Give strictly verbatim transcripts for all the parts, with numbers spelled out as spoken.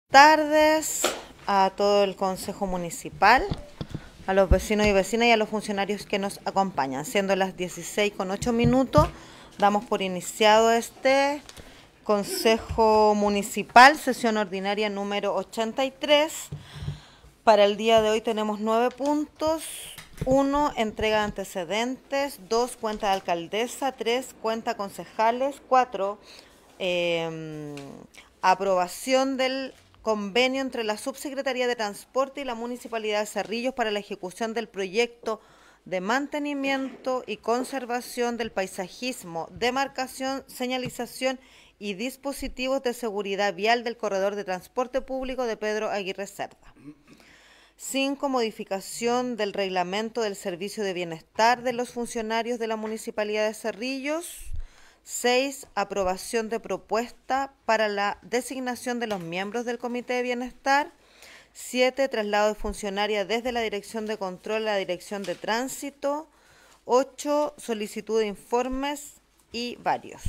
Tardes a todo el Consejo Municipal, a los vecinos y vecinas y a los funcionarios que nos acompañan. Siendo las dieciséis con ocho minutos, damos por iniciado este Consejo Municipal, sesión ordinaria número ochenta y tres. Para el día de hoy tenemos nueve puntos. uno. Entrega de antecedentes. dos. Cuenta de alcaldesa. tres. Cuenta concejales. cuatro. Eh, aprobación del convenio entre la Subsecretaría de Transporte y la Municipalidad de Cerrillos para la ejecución del proyecto de mantenimiento y conservación del paisajismo, demarcación, señalización y dispositivos de seguridad vial del corredor de transporte público de Pedro Aguirre Cerda. cinco. Modificación del reglamento del servicio de bienestar de los funcionarios de la Municipalidad de Cerrillos. seis. Aprobación de propuesta para la designación de los miembros del Comité de Bienestar. siete. Traslado de funcionaria desde la Dirección de Control a la Dirección de Tránsito. ocho. Solicitud de informes y varios.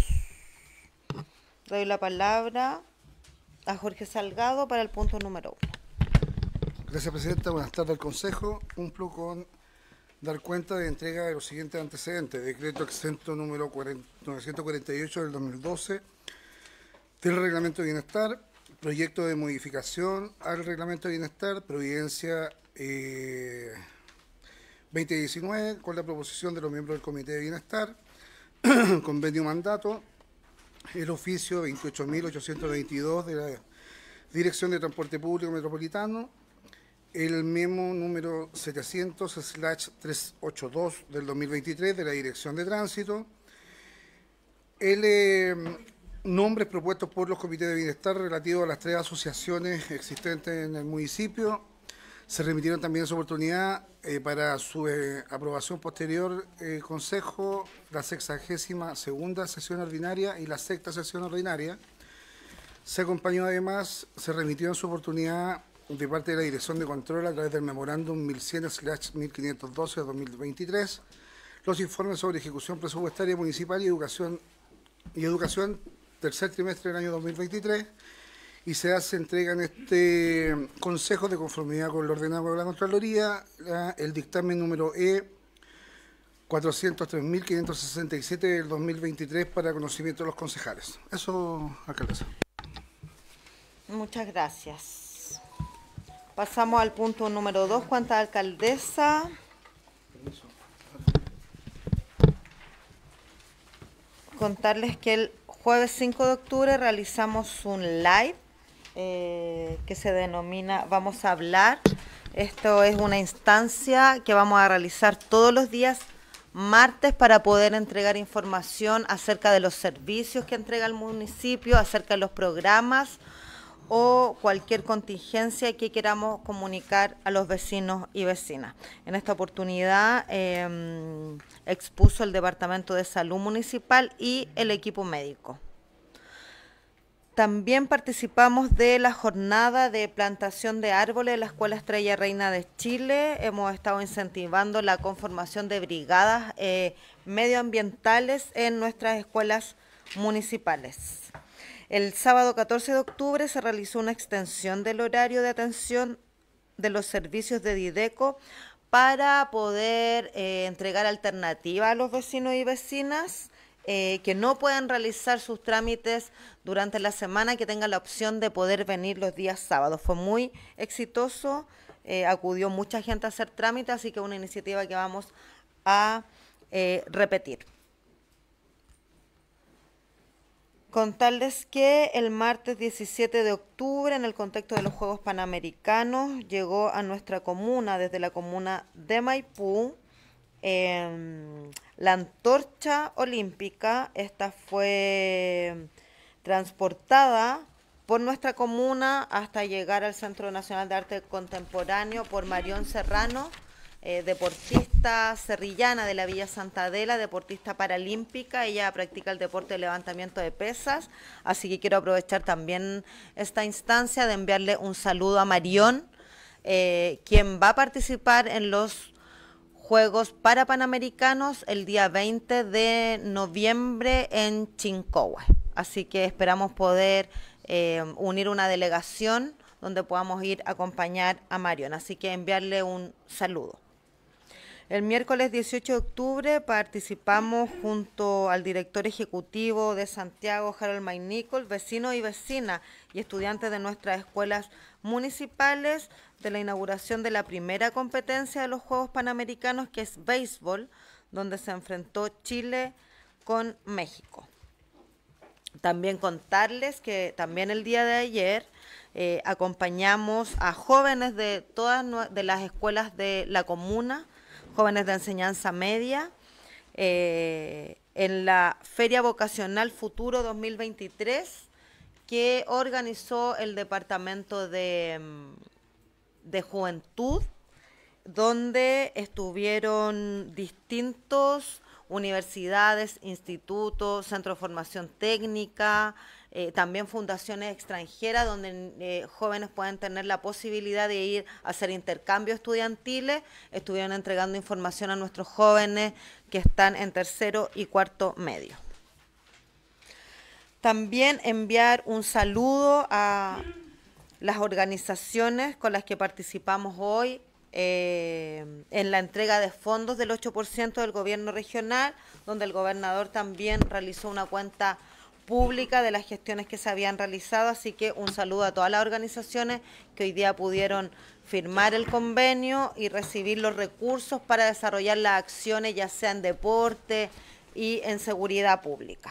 Doy la palabra a Jorge Salgado para el punto número uno. Gracias, Presidenta. Buenas tardes al Consejo. Cumplo con dar cuenta de entrega de los siguientes antecedentes. Decreto exento número novecientos cuarenta y ocho del dos mil doce del Reglamento de Bienestar, proyecto de modificación al Reglamento de Bienestar, Providencia eh, veinte diecinueve, con la proposición de los miembros del Comité de Bienestar, convenio mandato, el oficio veintiocho mil ochocientos veintidós de la Dirección de Transporte Público Metropolitano, el memo número setecientos slash trescientos ochenta y dos del dos mil veintitrés de la Dirección de Tránsito, el eh, nombres propuestos por los comités de bienestar relativos a las tres asociaciones existentes en el municipio. Se remitieron también en su oportunidad eh, para su eh, aprobación posterior eh, Consejo, la sexagésima segunda sesión ordinaria y la sexta sesión ordinaria. Se acompañó además, se remitió en su oportunidad de parte de la Dirección de Control a través del memorándum mil cien slash mil quinientos doce de dos mil veintitrés, los informes sobre ejecución presupuestaria municipal y educación, y educación tercer trimestre del año dos mil veintitrés, y se hace entrega en este Consejo de conformidad con lo ordenado de la Contraloría la, el dictamen número E cuatrocientos tres mil quinientos sesenta y siete del dos mil veintitrés para conocimiento de los concejales. Eso, alcaldesa. Muchas gracias. Pasamos al punto número dos, cuenta de alcaldesa. Contarles que el jueves cinco de octubre realizamos un live eh, que se denomina Vamos a hablar. Esto es una instancia que vamos a realizar todos los días martes para poder entregar información acerca de los servicios que entrega el municipio, acerca de los programas o cualquier contingencia que queramos comunicar a los vecinos y vecinas. En esta oportunidad eh, expuso el Departamento de Salud Municipal y el equipo médico. También participamos de la jornada de plantación de árboles de la Escuela Estrella Reina de Chile. Hemos estado incentivando la conformación de brigadas eh, medioambientales en nuestras escuelas municipales. El sábado catorce de octubre se realizó una extensión del horario de atención de los servicios de Dideco para poder eh, entregar alternativas a los vecinos y vecinas eh, que no puedan realizar sus trámites durante la semana, que tengan la opción de poder venir los días sábados. Fue muy exitoso, eh, acudió mucha gente a hacer trámites, así que es una iniciativa que vamos a eh, repetir. Contarles que el martes diecisiete de octubre, en el contexto de los Juegos Panamericanos, llegó a nuestra comuna, desde la comuna de Maipú, eh, la antorcha olímpica. Esta fue transportada por nuestra comuna hasta llegar al Centro Nacional de Arte Contemporáneo por Marión Serrano, Eh, deportista cerrillana de la Villa Santa Adela, deportista paralímpica. Ella practica el deporte de levantamiento de pesas, así que quiero aprovechar también esta instancia de enviarle un saludo a Marión, eh, quien va a participar en los Juegos Parapanamericanos el día veinte de noviembre en Chincohue. Así que esperamos poder eh, unir una delegación donde podamos ir a acompañar a Marion. Así que enviarle un saludo. El miércoles dieciocho de octubre participamos junto al director ejecutivo de Santiago, Harold McNichol, vecinos y vecinas y estudiantes de nuestras escuelas municipales de la inauguración de la primera competencia de los Juegos Panamericanos, que es béisbol, donde se enfrentó Chile con México. También contarles que también el día de ayer eh, acompañamos a jóvenes de todas de las escuelas de la comuna, jóvenes de enseñanza media, eh, en la Feria Vocacional Futuro dos mil veintitrés que organizó el Departamento de, de Juventud, donde estuvieron distintos universidades, institutos, centros de formación técnica, eh, también fundaciones extranjeras donde eh, jóvenes pueden tener la posibilidad de ir a hacer intercambios estudiantiles. Estuvieron entregando información a nuestros jóvenes que están en tercero y cuarto medio. También enviar un saludo a las organizaciones con las que participamos hoy Eh, en la entrega de fondos del ocho por ciento del gobierno regional, donde el gobernador también realizó una cuenta pública de las gestiones que se habían realizado, así que un saludo a todas las organizaciones que hoy día pudieron firmar el convenio y recibir los recursos para desarrollar las acciones, ya sea en deporte y en seguridad pública.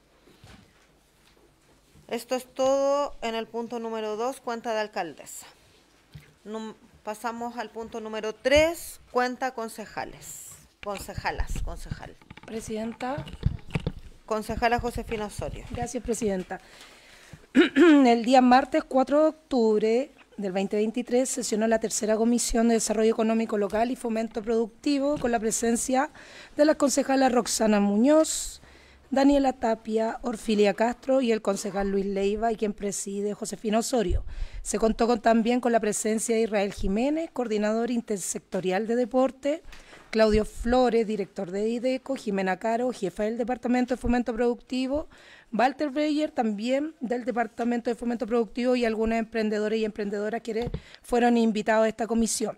Esto es todo en el punto número dos, cuenta de alcaldesa. Num Pasamos al punto número tres, cuenta concejales. Concejalas, concejal. Presidenta. Concejala Josefina Osorio. Gracias, Presidenta. El día martes cuatro de octubre del veinte veintitrés sesionó la tercera Comisión de Desarrollo Económico Local y Fomento Productivo con la presencia de las concejalas Roxana Muñoz, Daniela Tapia, Orfilia Castro y el concejal Luis Leiva, y quien preside Josefina Osorio. Se contó con, también con la presencia de Israel Jiménez, coordinador intersectorial de deporte, Claudio Flores, director de IDECO, Jimena Caro, jefa del Departamento de Fomento Productivo, Walter Breyer, también del Departamento de Fomento Productivo, y algunos emprendedores y emprendedoras que fueron invitados a esta comisión.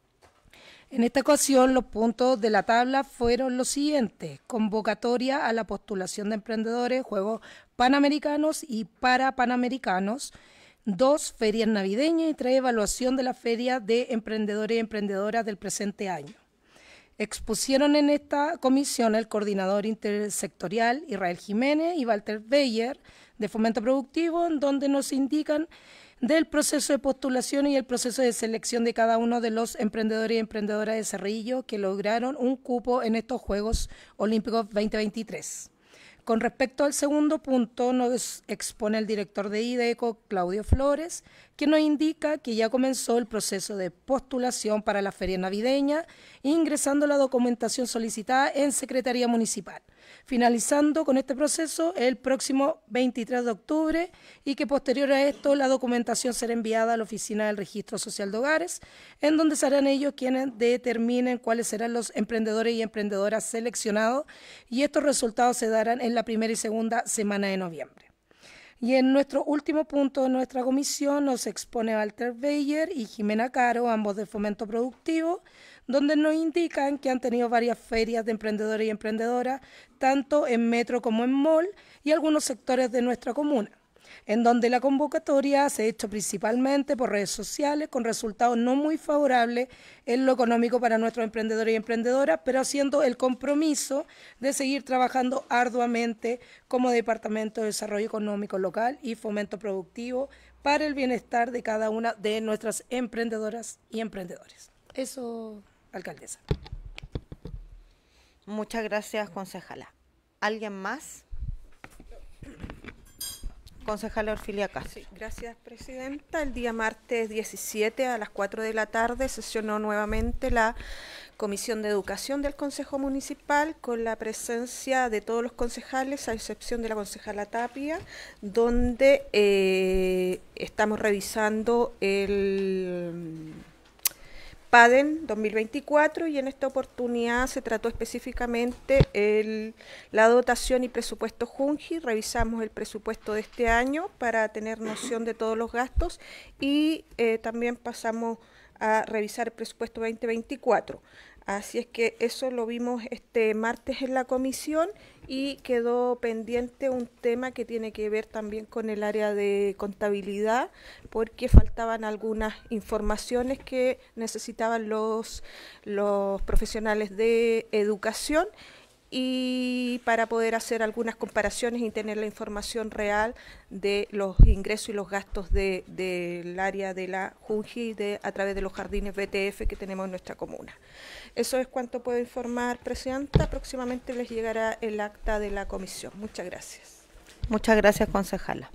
En esta ocasión, los puntos de la tabla fueron los siguientes: convocatoria a la postulación de emprendedores, Juegos Panamericanos y Parapanamericanos, dos, ferias navideñas y tres, evaluación de la feria de emprendedores y emprendedoras del presente año. Expusieron en esta comisión el coordinador intersectorial Israel Jiménez y Walter Beyer de Fomento Productivo, en donde nos indican del proceso de postulación y el proceso de selección de cada uno de los emprendedores y emprendedoras de Cerrillo que lograron un cupo en estos Juegos Olímpicos veinte veintitrés. Con respecto al segundo punto, nos expone el director de IDECO, Claudio Flores, que nos indica que ya comenzó el proceso de postulación para la feria navideña, ingresando la documentación solicitada en Secretaría Municipal, finalizando con este proceso el próximo veintitrés de octubre, y que posterior a esto la documentación será enviada a la Oficina del Registro Social de Hogares, en donde serán ellos quienes determinen cuáles serán los emprendedores y emprendedoras seleccionados, y estos resultados se darán en la primera y segunda semana de noviembre. Y en nuestro último punto de nuestra comisión nos expone Walter Beyer y Jimena Caro, ambos de Fomento Productivo, donde nos indican que han tenido varias ferias de emprendedores y emprendedoras, tanto en metro como en mall y algunos sectores de nuestra comuna, en donde la convocatoria se ha hecho principalmente por redes sociales, con resultados no muy favorables en lo económico para nuestros emprendedores y emprendedoras, pero haciendo el compromiso de seguir trabajando arduamente como Departamento de Desarrollo Económico Local y Fomento Productivo para el bienestar de cada una de nuestras emprendedoras y emprendedores. Eso, alcaldesa. Muchas gracias, concejala. ¿Alguien más? Concejala Orfilia Castro. Sí, gracias, Presidenta. El día martes diecisiete a las cuatro de la tarde sesionó nuevamente la Comisión de Educación del Consejo Municipal con la presencia de todos los concejales, a excepción de la concejala Tapia, donde eh, estamos revisando el PADEN dos mil veinticuatro, y en esta oportunidad se trató específicamente el, la dotación y presupuesto Junji. Revisamos el presupuesto de este año para tener noción de todos los gastos y eh, también pasamos a revisar el presupuesto veinte veinticuatro. Así es que eso lo vimos este martes en la comisión y quedó pendiente un tema que tiene que ver también con el área de contabilidad, porque faltaban algunas informaciones que necesitaban los, los profesionales de educación, y para poder hacer algunas comparaciones y tener la información real de los ingresos y los gastos de, del área de la Junji de, a través de los jardines B T F que tenemos en nuestra comuna. Eso es cuanto puedo informar, Presidenta. Próximamente les llegará el acta de la comisión. Muchas gracias. Muchas gracias, concejala.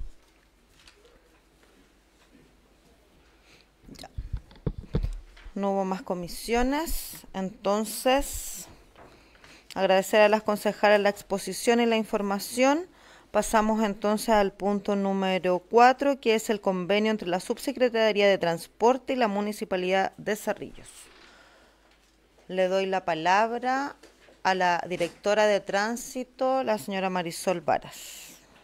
Ya. No hubo más comisiones, entonces agradecer a las concejalas la exposición y la información. Pasamos entonces al punto número cuatro, que es el convenio entre la Subsecretaría de Transporte y la Municipalidad de Cerrillos. Le doy la palabra a la directora de Tránsito, la señora Marisol Varas.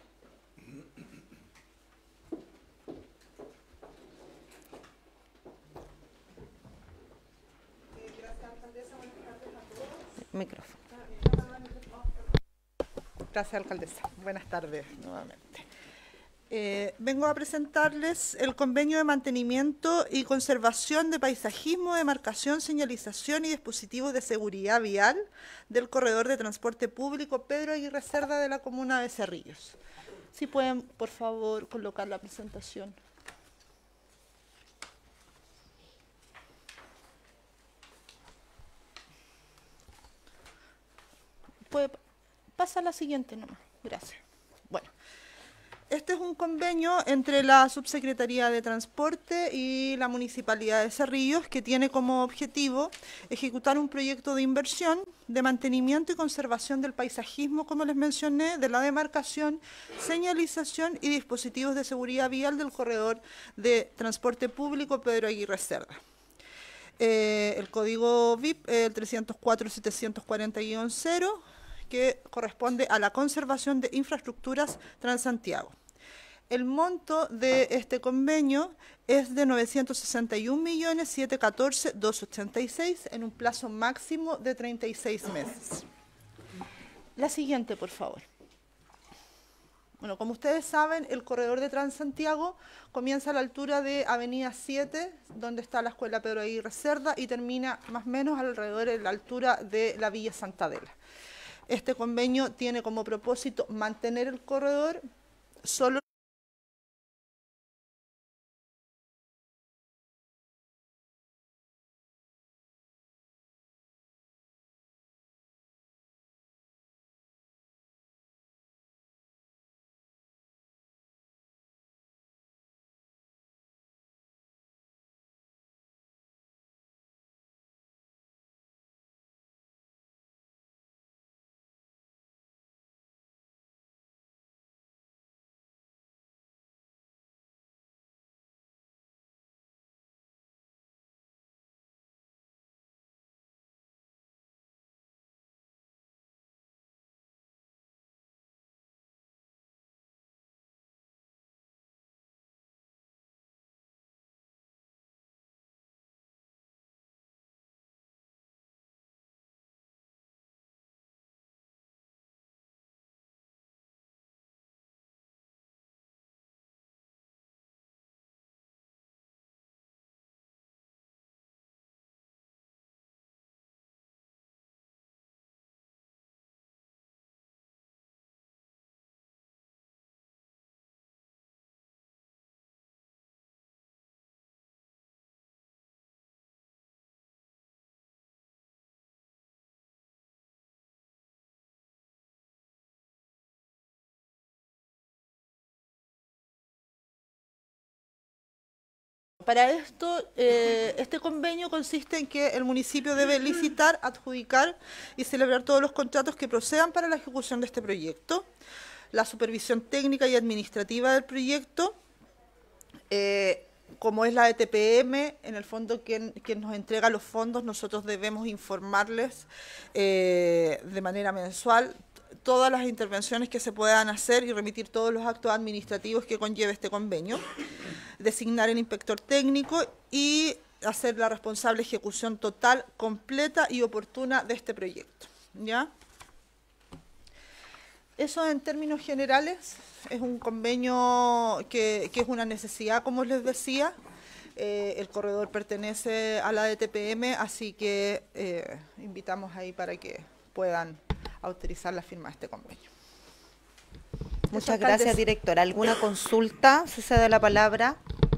Micrófono. Gracias, alcaldesa. Buenas tardes nuevamente. Eh, vengo a presentarles el convenio de mantenimiento y conservación de paisajismo, demarcación, señalización y dispositivos de seguridad vial del corredor de transporte público Pedro Aguirre Cerda de la comuna de Cerrillos. Si pueden, por favor, colocar la presentación. Puede, pasa a la siguiente nomás. Gracias. Bueno, este es un convenio entre la Subsecretaría de Transporte y la Municipalidad de Cerrillos que tiene como objetivo ejecutar un proyecto de inversión de mantenimiento y conservación del paisajismo, como les mencioné, de la demarcación, señalización y dispositivos de seguridad vial del corredor de transporte público Pedro Aguirre Cerda. Eh, el código V I P, el trescientos cuatro setecientos cuarenta guion cero, que corresponde a la conservación de infraestructuras Transantiago. El monto de este convenio es de novecientos sesenta y un millones setecientos catorce mil doscientos ochenta y seis en un plazo máximo de treinta y seis meses. La siguiente, por favor. Bueno, como ustedes saben, el corredor de Transantiago comienza a la altura de Avenida siete, donde está la Escuela Pedro Aguirre Cerda, y termina más o menos alrededor de la altura de la Villa Santa Adela. Este convenio tiene como propósito mantener el corredor solo Para esto, eh, este convenio consiste en que el municipio debe licitar, adjudicar y celebrar todos los contratos que procedan para la ejecución de este proyecto, la supervisión técnica y administrativa del proyecto, eh, como es la de T P M, en el fondo quien, quien nos entrega los fondos, nosotros debemos informarles eh, de manera mensual todas las intervenciones que se puedan hacer y remitir todos los actos administrativos que conlleve este convenio, designar el inspector técnico y hacer la responsable ejecución total, completa y oportuna de este proyecto, ¿ya? Eso en términos generales es un convenio que, que es una necesidad, como les decía. Eh, el corredor pertenece a la de T P M, así que eh, invitamos ahí para que puedan autorizar la firma de este convenio. Muchas gracias, directora. ¿Alguna consulta? Se cede la palabra.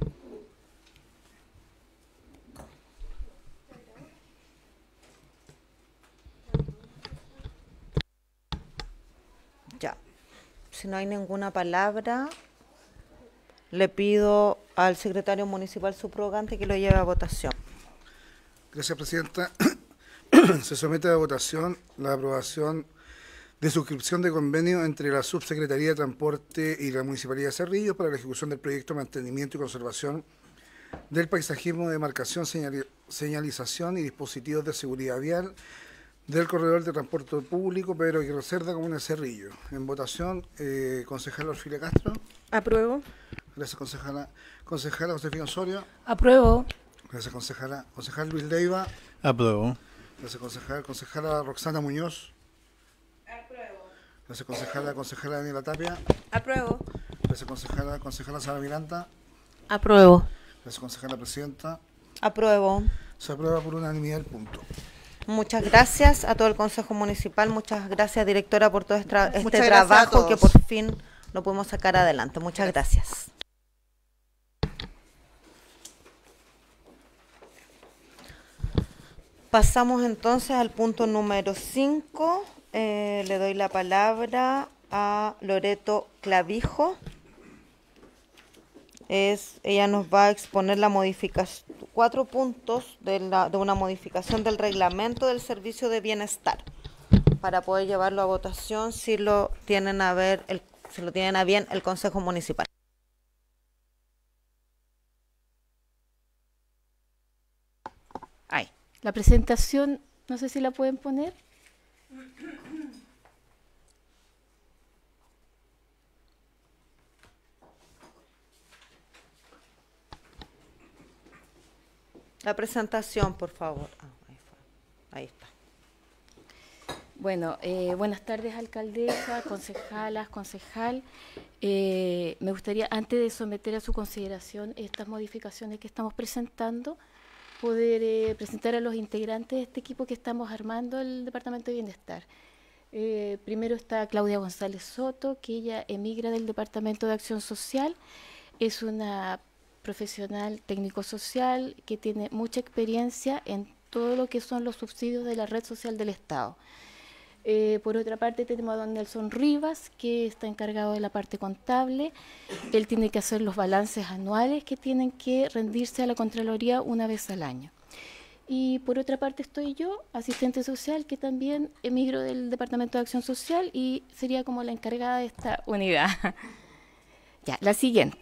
Ya. Si no hay ninguna palabra, le pido al secretario municipal subrogante que lo lleve a votación. Gracias, presidenta. Se somete a votación la aprobación de suscripción de convenio entre la Subsecretaría de Transporte y la Municipalidad de Cerrillos para la ejecución del proyecto de mantenimiento y conservación del paisajismo de marcación, señal, señalización y dispositivos de seguridad vial del corredor de transporte público Pedro Aguirre Cerda, comuna de Cerrillo. En votación, eh, concejal Orfilia Castro. Apruebo. Gracias, concejala. Concejala Josefina Osorio. Apruebo. Gracias, concejala. Concejal Luis Leiva. Apruebo. Gracias, concejal. Concejala Roxana Muñoz. Apruebo. Gracias, concejala. Concejala Daniela Tapia. Apruebo. Gracias, concejala. Concejala Sara Miranda. Apruebo. Gracias, concejala presidenta. Apruebo. Se aprueba por unanimidad el punto. Muchas gracias a todo el Consejo Municipal, muchas gracias, directora, por todo este, tra- este Muchas gracias a trabajo que por todos. fin lo pudimos sacar adelante. Muchas gracias. Pasamos entonces al punto número cinco. Eh, le doy la palabra a Loreto Clavijo. Es, ella nos va a exponer la modificación, cuatro puntos de, la, de una modificación del reglamento del servicio de bienestar para poder llevarlo a votación si lo tienen a ver, el, si lo tienen a bien el Consejo Municipal. Ahí. La presentación, no sé si la pueden poner. La presentación, por favor. Ah, ahí, fue. Ahí está. Bueno, eh, buenas tardes, alcaldesa, concejalas, concejal. Eh, me gustaría, antes de someter a su consideración estas modificaciones que estamos presentando, poder eh, presentar a los integrantes de este equipo que estamos armando el Departamento de Bienestar. Eh, primero está Claudia González Soto, que ella emigra del Departamento de Acción Social. Es una profesional técnico-social que tiene mucha experiencia en todo lo que son los subsidios de la red social del Estado. Eh, por otra parte tenemos a don Nelson Rivas, que está encargado de la parte contable. Él tiene que hacer los balances anuales que tienen que rendirse a la Contraloría una vez al año. Y por otra parte estoy yo, asistente social, que también emigro del Departamento de Acción Social y sería como la encargada de esta unidad. Ya, la siguiente.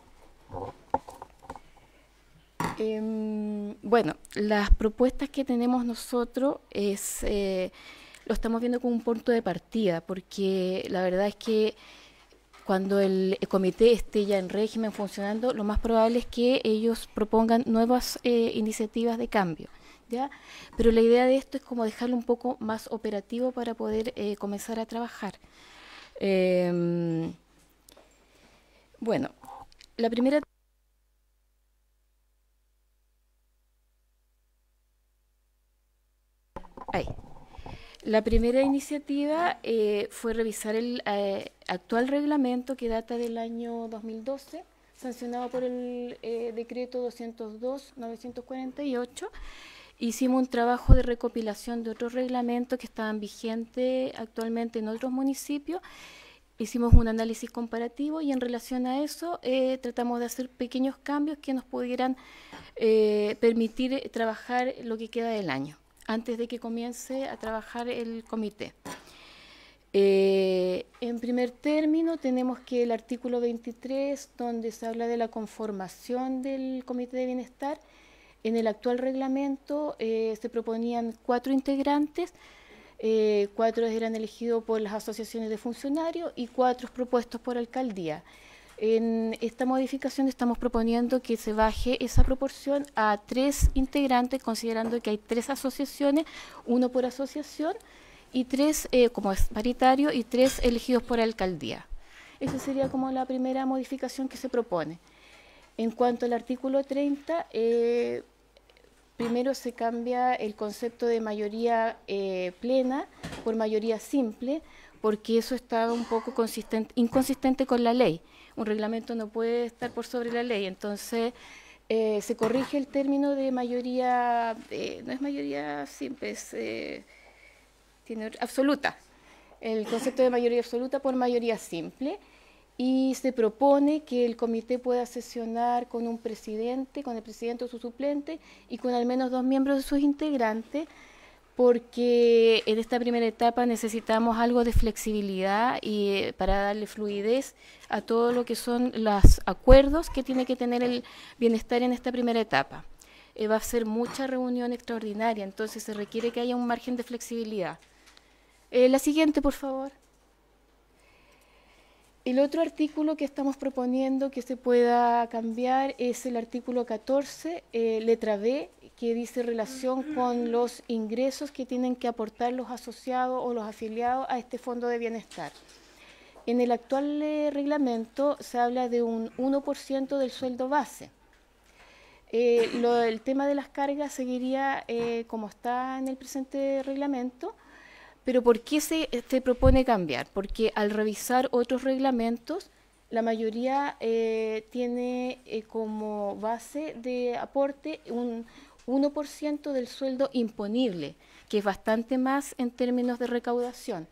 Eh, bueno, las propuestas que tenemos nosotros es... Eh, lo estamos viendo como un punto de partida, porque la verdad es que cuando el comité esté ya en régimen funcionando, lo más probable es que ellos propongan nuevas eh, iniciativas de cambio, ¿ya? Pero la idea de esto es como dejarlo un poco más operativo para poder eh, comenzar a trabajar. Eh, bueno, la primera... Ahí. La primera iniciativa eh, fue revisar el eh, actual reglamento que data del año dos mil doce, sancionado por el eh, decreto doscientos dos novecientos cuarenta y ocho. Hicimos un trabajo de recopilación de otros reglamentos que estaban vigentes actualmente en otros municipios. Hicimos un análisis comparativo y en relación a eso eh, tratamos de hacer pequeños cambios que nos pudieran eh, permitir trabajar lo que queda del año, antes de que comience a trabajar el comité. Eh, en primer término tenemos que el artículo veintitrés, donde se habla de la conformación del Comité de Bienestar, en el actual reglamento eh, se proponían cuatro integrantes, eh, cuatro eran elegidos por las asociaciones de funcionarios y cuatro propuestos por alcaldía. En esta modificación estamos proponiendo que se baje esa proporción a tres integrantes, considerando que hay tres asociaciones, uno por asociación, y tres, eh, como es paritario, y tres elegidos por alcaldía. Esa sería como la primera modificación que se propone. En cuanto al artículo treinta, eh, primero se cambia el concepto de mayoría eh, plena por mayoría simple, porque eso está un poco consistente, inconsistente con la ley. Un reglamento no puede estar por sobre la ley, entonces eh, se corrige el término de mayoría, eh, no es mayoría simple, es... Eh, tiene absoluta, el concepto de mayoría absoluta por mayoría simple, y se propone que el comité pueda sesionar con un presidente, con el presidente o su suplente, y con al menos dos miembros de sus integrantes, porque en esta primera etapa necesitamos algo de flexibilidad y eh, para darle fluidez a todo lo que son los acuerdos que tiene que tener el bienestar en esta primera etapa. Eh, va a ser mucha reunión extraordinaria, entonces se requiere que haya un margen de flexibilidad. Eh, la siguiente, por favor. El otro artículo que estamos proponiendo que se pueda cambiar es el artículo catorce, eh, letra B, que dice relación con los ingresos que tienen que aportar los asociados o los afiliados a este fondo de bienestar. En el actual eh, reglamento se habla de un uno por ciento del sueldo base. Eh, lo, el tema de las cargas seguiría eh, como está en el presente reglamento. Pero ¿por qué se, se propone cambiar? Porque al revisar otros reglamentos, la mayoría eh, tiene eh, como base de aporte un uno por ciento del sueldo imponible, que es bastante más en términos de recaudación.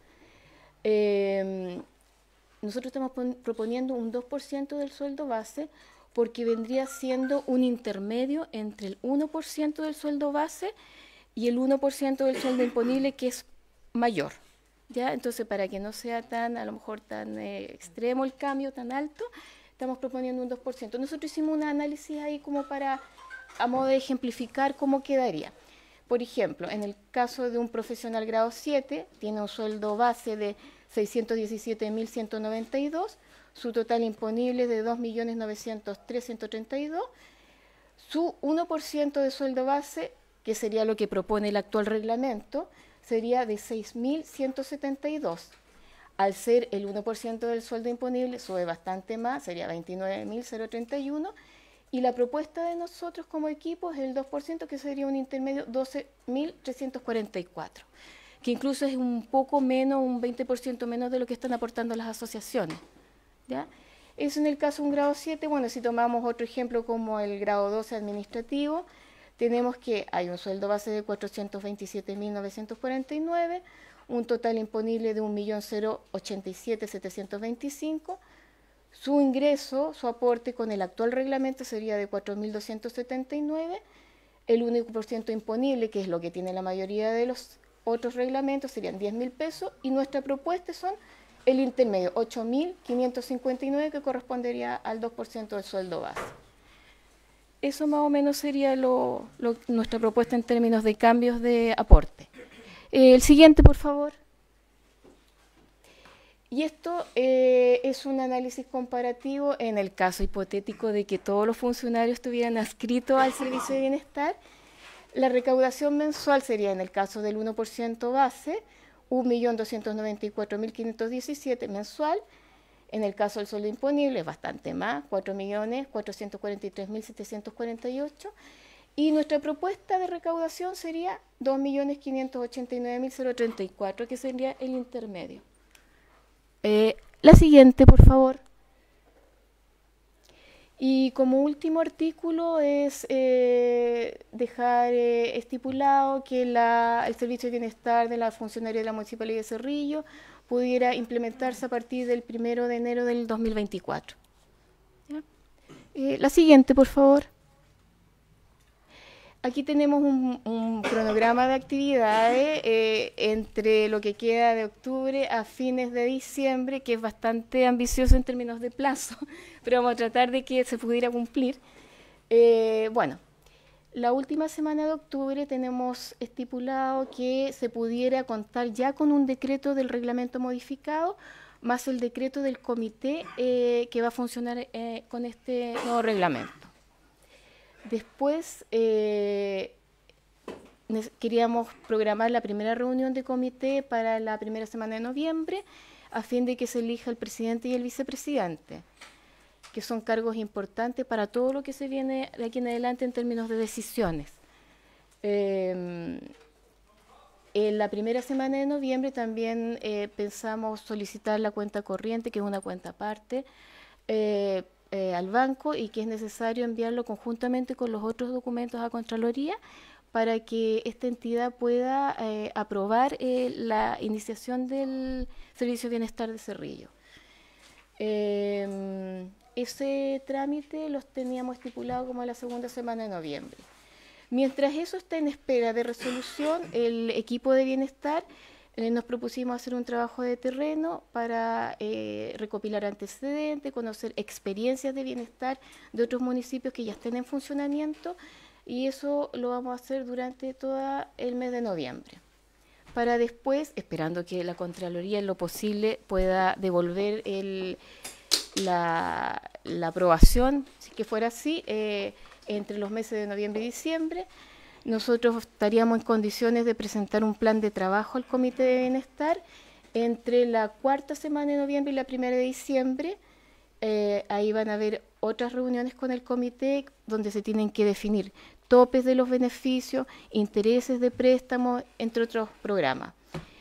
Eh, nosotros estamos proponiendo un dos por ciento del sueldo base, porque vendría siendo un intermedio entre el uno por ciento del sueldo base y el uno por ciento del sueldo imponible, que es mayor, ¿ya? Entonces, para que no sea tan, a lo mejor tan eh, extremo el cambio, tan alto, estamos proponiendo un dos por ciento. Nosotros hicimos un análisis ahí como para, a modo de ejemplificar cómo quedaría. Por ejemplo, en el caso de un profesional grado siete, tiene un sueldo base de seiscientos diecisiete mil ciento noventa y dos, su total imponible de dos millones novecientos tres mil ciento treinta y dos, su uno por ciento de sueldo base, que sería lo que propone el actual reglamento, sería de seis mil ciento setenta y dos. Al ser el uno por ciento del sueldo imponible, sube bastante más, sería veintinueve mil treinta y uno. Y la propuesta de nosotros como equipo es el dos por ciento, que sería un intermedio doce mil trescientos cuarenta y cuatro, que incluso es un poco menos, un veinte por ciento menos de lo que están aportando las asociaciones, ¿ya? Eso en el caso de un grado siete. Bueno, si tomamos otro ejemplo como el grado doce administrativo, tenemos que hay un sueldo base de cuatrocientos veintisiete mil novecientos cuarenta y nueve, un total imponible de un millón ochenta y siete mil setecientos veinticinco, su ingreso, su aporte con el actual reglamento sería de cuatro mil doscientos setenta y nueve, el uno por ciento imponible, que es lo que tiene la mayoría de los otros reglamentos, serían diez mil pesos, y nuestra propuesta son el intermedio, ocho mil quinientos cincuenta y nueve, que correspondería al dos por ciento del sueldo base. Eso más o menos sería lo, lo, nuestra propuesta en términos de cambios de aporte. Eh, el siguiente, por favor. Y esto eh, es un análisis comparativo en el caso hipotético de que todos los funcionarios estuvieran adscritos al servicio de bienestar. La recaudación mensual sería, en el caso del uno por ciento base, un millón doscientos noventa y cuatro mil quinientos diecisiete mensual. En el caso del sueldo imponible es bastante más, cuatro millones cuatrocientos cuarenta y tres mil setecientos cuarenta y ocho. Y nuestra propuesta de recaudación sería dos millones quinientos ochenta y nueve mil treinta y cuatro, que sería el intermedio. Eh, la siguiente, por favor. Y como último artículo es eh, dejar eh, estipulado que la, el servicio de bienestar de la funcionaria de la Municipalidad de Cerrillo pudiera implementarse a partir del primero de enero del dos mil veinticuatro. ¿Ya? Eh, la siguiente, por favor. Aquí tenemos un, un cronograma de actividades eh, entre lo que queda de octubre a fines de diciembre, que es bastante ambicioso en términos de plazo, pero vamos a tratar de que se pudiera cumplir. Eh, bueno, la última semana de octubre tenemos estipulado que se pudiera contar ya con un decreto del reglamento modificado, más el decreto del comité eh, que va a funcionar eh, con este nuevo reglamento. Después eh, queríamos programar la primera reunión de comité para la primera semana de noviembre, a fin de que se elija el presidente y el vicepresidente, que son cargos importantes para todo lo que se viene de aquí en adelante en términos de decisiones. Eh, en la primera semana de noviembre también eh, pensamos solicitar la cuenta corriente, que es una cuenta aparte, eh, Eh, al banco, y que es necesario enviarlo conjuntamente con los otros documentos a Contraloría para que esta entidad pueda eh, aprobar eh, la iniciación del Servicio de Bienestar de Cerrillo. Eh, ese trámite los teníamos estipulado como la segunda semana de noviembre. Mientras eso está en espera de resolución, el equipo de bienestar Eh, nos propusimos hacer un trabajo de terreno para eh, recopilar antecedentes, conocer experiencias de bienestar de otros municipios que ya estén en funcionamiento, y eso lo vamos a hacer durante todo el mes de noviembre. Para después, esperando que la Contraloría en lo posible pueda devolver el, la, la aprobación, si que fuera así, eh, entre los meses de noviembre y diciembre, nosotros estaríamos en condiciones de presentar un plan de trabajo al Comité de Bienestar entre la cuarta semana de noviembre y la primera de diciembre. Eh, ahí van a haber otras reuniones con el comité donde se tienen que definir topes de los beneficios, intereses de préstamo, entre otros programas.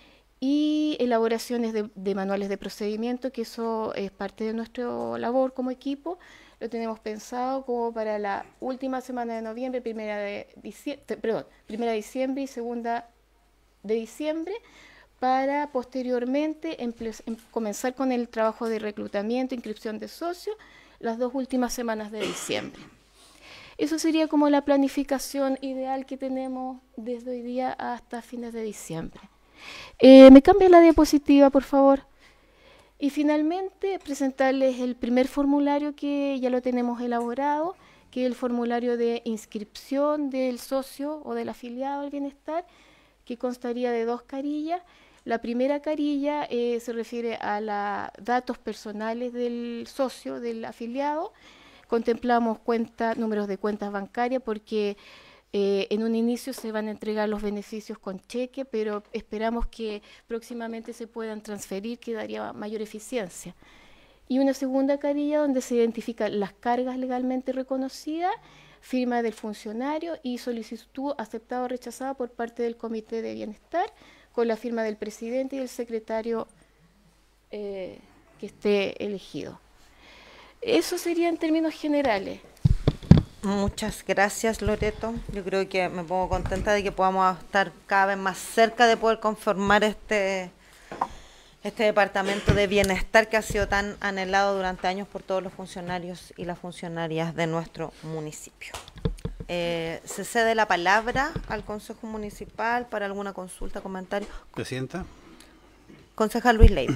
Y elaboraciones de, de manuales de procedimiento, que eso es parte de nuestra labor como equipo. Lo tenemos pensado como para la última semana de noviembre, primera de diciembre, perdón, primera de diciembre y segunda de diciembre, para posteriormente em, comenzar con el trabajo de reclutamiento, inscripción de socios, las dos últimas semanas de diciembre. Eso sería como la planificación ideal que tenemos desde hoy día hasta fines de diciembre. Eh, ¿Me cambia la diapositiva, por favor? Y finalmente presentarles el primer formulario, que ya lo tenemos elaborado, que es el formulario de inscripción del socio o del afiliado al bienestar, que constaría de dos carillas. La primera carilla eh, se refiere a los datos personales del socio, del afiliado. Contemplamos cuenta, números de cuentas bancarias, porque Eh, en un inicio se van a entregar los beneficios con cheque, pero esperamos que próximamente se puedan transferir, que daría mayor eficiencia. Y una segunda carilla donde se identifican las cargas legalmente reconocidas, firma del funcionario y solicitud aceptada o rechazada por parte del Comité de Bienestar, con la firma del presidente y del secretario eh, que esté elegido. Eso sería en términos generales. Muchas gracias, Loreto. Yo creo que me pongo contenta de que podamos estar cada vez más cerca de poder conformar este, este departamento de bienestar que ha sido tan anhelado durante años por todos los funcionarios y las funcionarias de nuestro municipio. Eh, se cede la palabra al Consejo Municipal para alguna consulta, comentario. Presidenta. Concejal Luis Leiva.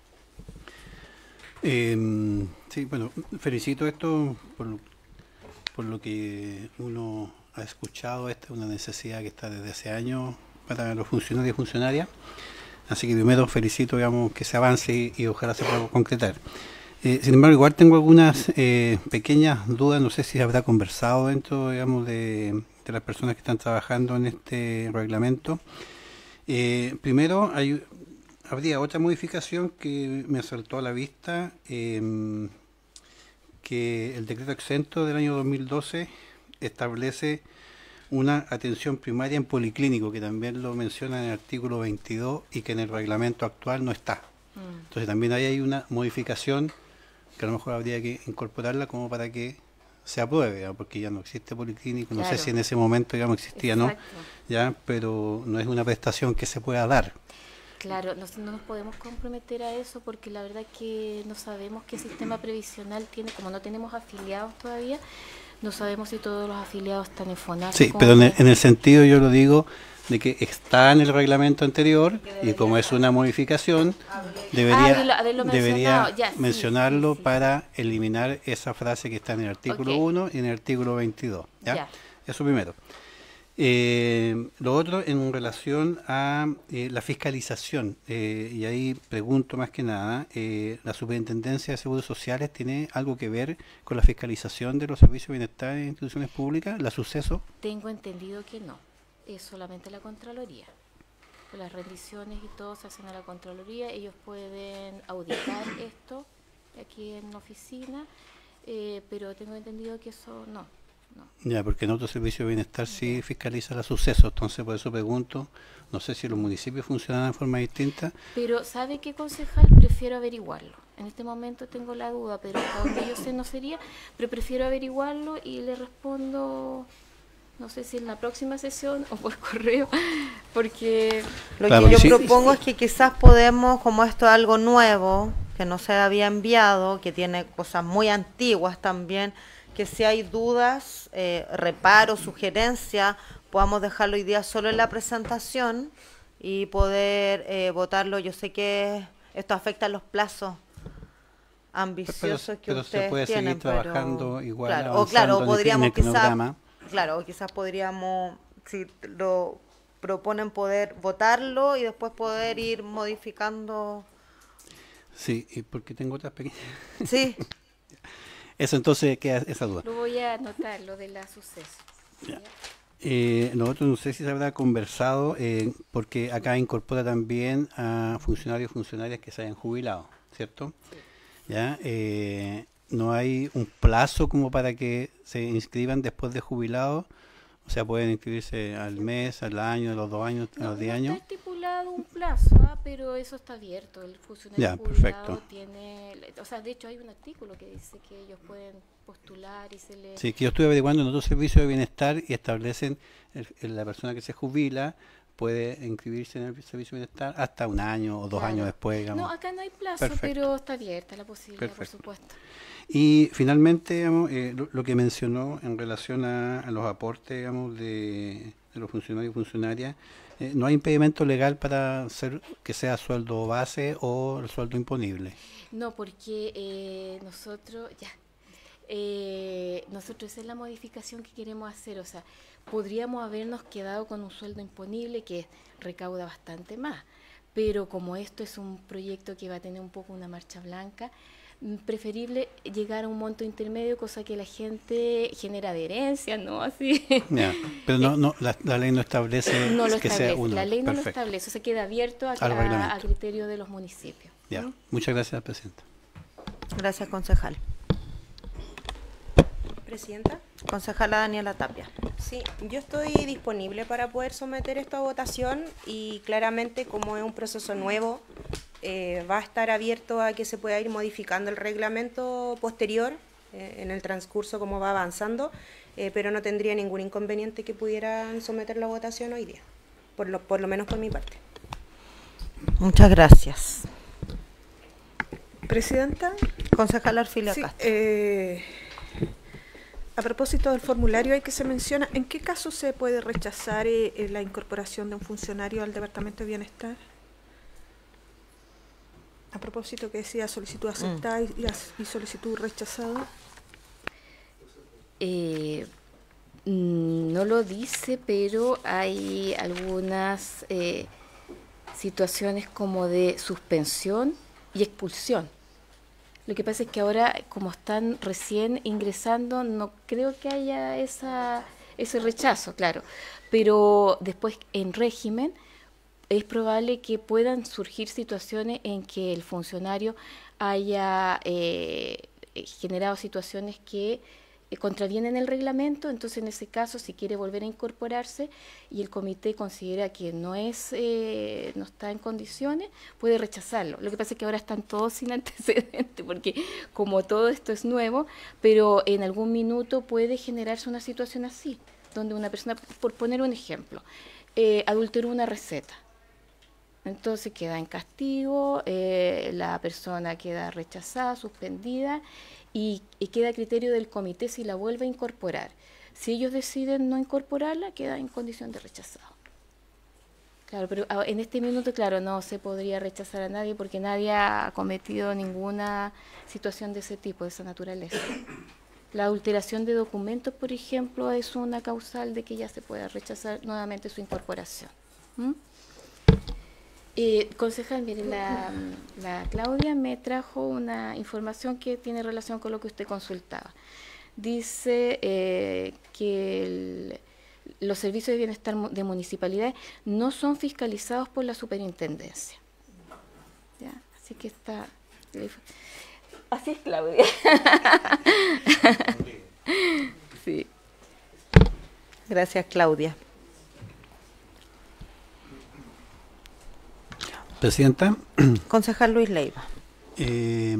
Eh, sí, bueno, felicito esto por por lo que uno ha escuchado. Esta es una necesidad que está desde hace años para los funcionarios y funcionarias, así que primero felicito, digamos, que se avance y, y ojalá se pueda concretar. Eh, sin embargo, igual tengo algunas eh, pequeñas dudas, no sé si se habrá conversado dentro, digamos, de, de las personas que están trabajando en este reglamento. Eh, primero, hay, habría otra modificación que me saltó a la vista, eh, que el decreto exento del año dos mil doce establece una atención primaria en policlínico, que también lo menciona en el artículo veintidós y que en el reglamento actual no está. Mm. Entonces también ahí hay una modificación que a lo mejor habría que incorporarla como para que se apruebe, ¿ya? Porque ya no existe policlínico, no claro. sé si en ese momento, digamos, existía, ¿no? Ya, pero no es una prestación que se pueda dar. Claro, no, no nos podemos comprometer a eso, porque la verdad que no sabemos qué sistema previsional tiene, como no tenemos afiliados todavía, No sabemos si todos los afiliados están en FONASA. Sí, pero en el, en el sentido yo lo digo de que está en el reglamento anterior y como es una modificación, debería, Ah, haberlo- haberlo debería mencionado, ya, sí, mencionarlo sí, sí. para eliminar esa frase que está en el artículo Ok. uno y en el artículo veintidós. ¿ya? Ya. Eso primero. Eh, lo otro en relación a eh, la fiscalización, eh, y ahí pregunto más que nada, eh, ¿la Superintendencia de Seguros Sociales tiene algo que ver con la fiscalización de los servicios de bienestar en instituciones públicas, la suceso? Tengo entendido que no, es solamente la Contraloría. Las rendiciones y todo se hacen a la Contraloría, ellos pueden auditar esto aquí en la oficina, eh, pero tengo entendido que eso no. No. Ya, porque en otros servicios de bienestar sí fiscaliza la suceso, entonces por eso pregunto, no sé si los municipios funcionan de forma distinta. Pero ¿sabe qué, concejal? Prefiero averiguarlo. En este momento tengo la duda, pero hasta donde yo sé no sería, pero prefiero averiguarlo y le respondo, no sé si en la próxima sesión o por correo, porque... Lo Claro, que yo sí. propongo es que quizás podemos, como esto es algo nuevo, que no se había enviado, que tiene cosas muy antiguas también, que si hay dudas, eh, reparos, sugerencias, podamos dejarlo hoy día solo en la presentación y poder eh, votarlo. Yo sé que esto afecta a los plazos ambiciosos Pero- que pero se ustedes puede seguir tienen, trabajando pero, igual, claro, o avanzando claro, en el- podríamos en el quizás, cronograma. claro, o quizás podríamos, si lo proponen, poder votarlo y después poder ir modificando. Sí, y porque tengo otras pequeñas... Sí, Eso entonces queda esa duda. Lo voy a anotar, lo de la suceso. Ya. Eh, nosotros no sé si se habrá conversado, eh, porque acá incorpora también a funcionarios y funcionarias que se hayan jubilado, ¿cierto? ¿Ya? Eh, no hay un plazo como para que se inscriban después de jubilados, o sea, pueden inscribirse al mes, al año, a los dos años, a No, los diez no años. está estipulado un plazo, ¿ah? Pero eso está abierto. El funcionario Ya, jubilado perfecto. tiene, o sea, de hecho hay un artículo que dice que ellos pueden postular y se les... Sí, que yo estuve averiguando en otros servicios de bienestar y establecen el- el- la persona que se jubila puede inscribirse en el servicio de bienestar hasta un año o dos Claro. años después, digamos. No, acá no hay plazo, Perfecto. pero está abierta la posibilidad, Perfecto. por supuesto. Y finalmente, digamos, eh, lo, lo que mencionó en relación a, a los aportes, digamos, de, de los funcionarios y funcionarias, eh, no hay impedimento legal para hacer que sea sueldo base o el sueldo imponible. No, porque eh, nosotros, ya, eh, nosotros esa es la modificación que queremos hacer, o sea, podríamos habernos quedado con un sueldo imponible que recauda bastante más, pero como esto es un proyecto que va a tener un poco una marcha blanca, mm, preferible llegar a un monto intermedio, cosa que la gente genera adherencia, ¿no? Así. Ya, pero no, no, la, la ley no establece No lo que sea establece, uno. la ley no lo Perfecto. establece, o sea, queda abierto a, Al a- reglamento. a criterio de los municipios. Ya, ¿no? muchas gracias, Presidenta. gracias, concejal. Presidenta. Concejala Daniela Tapia. Sí, yo estoy disponible para poder someter esto a votación y claramente como es un proceso nuevo, eh, va a estar abierto a que se pueda ir modificando el reglamento posterior eh, en el transcurso como va avanzando, eh, pero no tendría ningún inconveniente que pudieran someterlo a votación hoy día, por lo, por lo menos por mi parte. Muchas gracias. Presidenta, Concejala Orfilia sí, Castro. eh, a propósito del formulario, hay que se menciona, ¿en qué caso se puede rechazar eh, eh, la incorporación de un funcionario al Departamento de Bienestar? A propósito que decía solicitud aceptada y, y as- y solicitud rechazada. Eh, mm, no lo dice, pero hay algunas eh, situaciones como de suspensión y expulsión. Lo que pasa es que ahora, como están recién ingresando, no creo que haya esa, ese rechazo, claro. Pero después, en régimen, es probable que puedan surgir situaciones en que el funcionario haya eh, generado situaciones que eh, contravienen el reglamento. Entonces, en ese caso, si quiere volver a incorporarse y el comité considera que no es eh, no está en condiciones, puede rechazarlo. Lo que pasa es que ahora están todos sin antecedentes, porque como todo esto es nuevo, pero en algún minuto puede generarse una situación así, donde una persona, por poner un ejemplo, eh, adulteró una receta. Entonces queda en castigo, eh, la persona queda rechazada, suspendida y, y queda a criterio del comité si la vuelve a incorporar. Si ellos deciden no incorporarla, queda en condición de rechazado. Claro, pero en este minuto, claro, no se podría rechazar a nadie porque nadie ha cometido ninguna situación de ese tipo, de esa naturaleza. La adulteración de documentos, por ejemplo, es una causal de que ya se pueda rechazar nuevamente su incorporación. ¿Mm? Eh, concejal, mire, la, la Claudia me trajo una información que tiene relación con lo que usted consultaba. Dice eh, que el, los servicios de bienestar de municipalidades no son fiscalizados por la superintendencia. ¿Ya? Así que está... Así es, Claudia. Sí. Gracias, Claudia. Presidenta. Concejal Luis Leiva. Eh,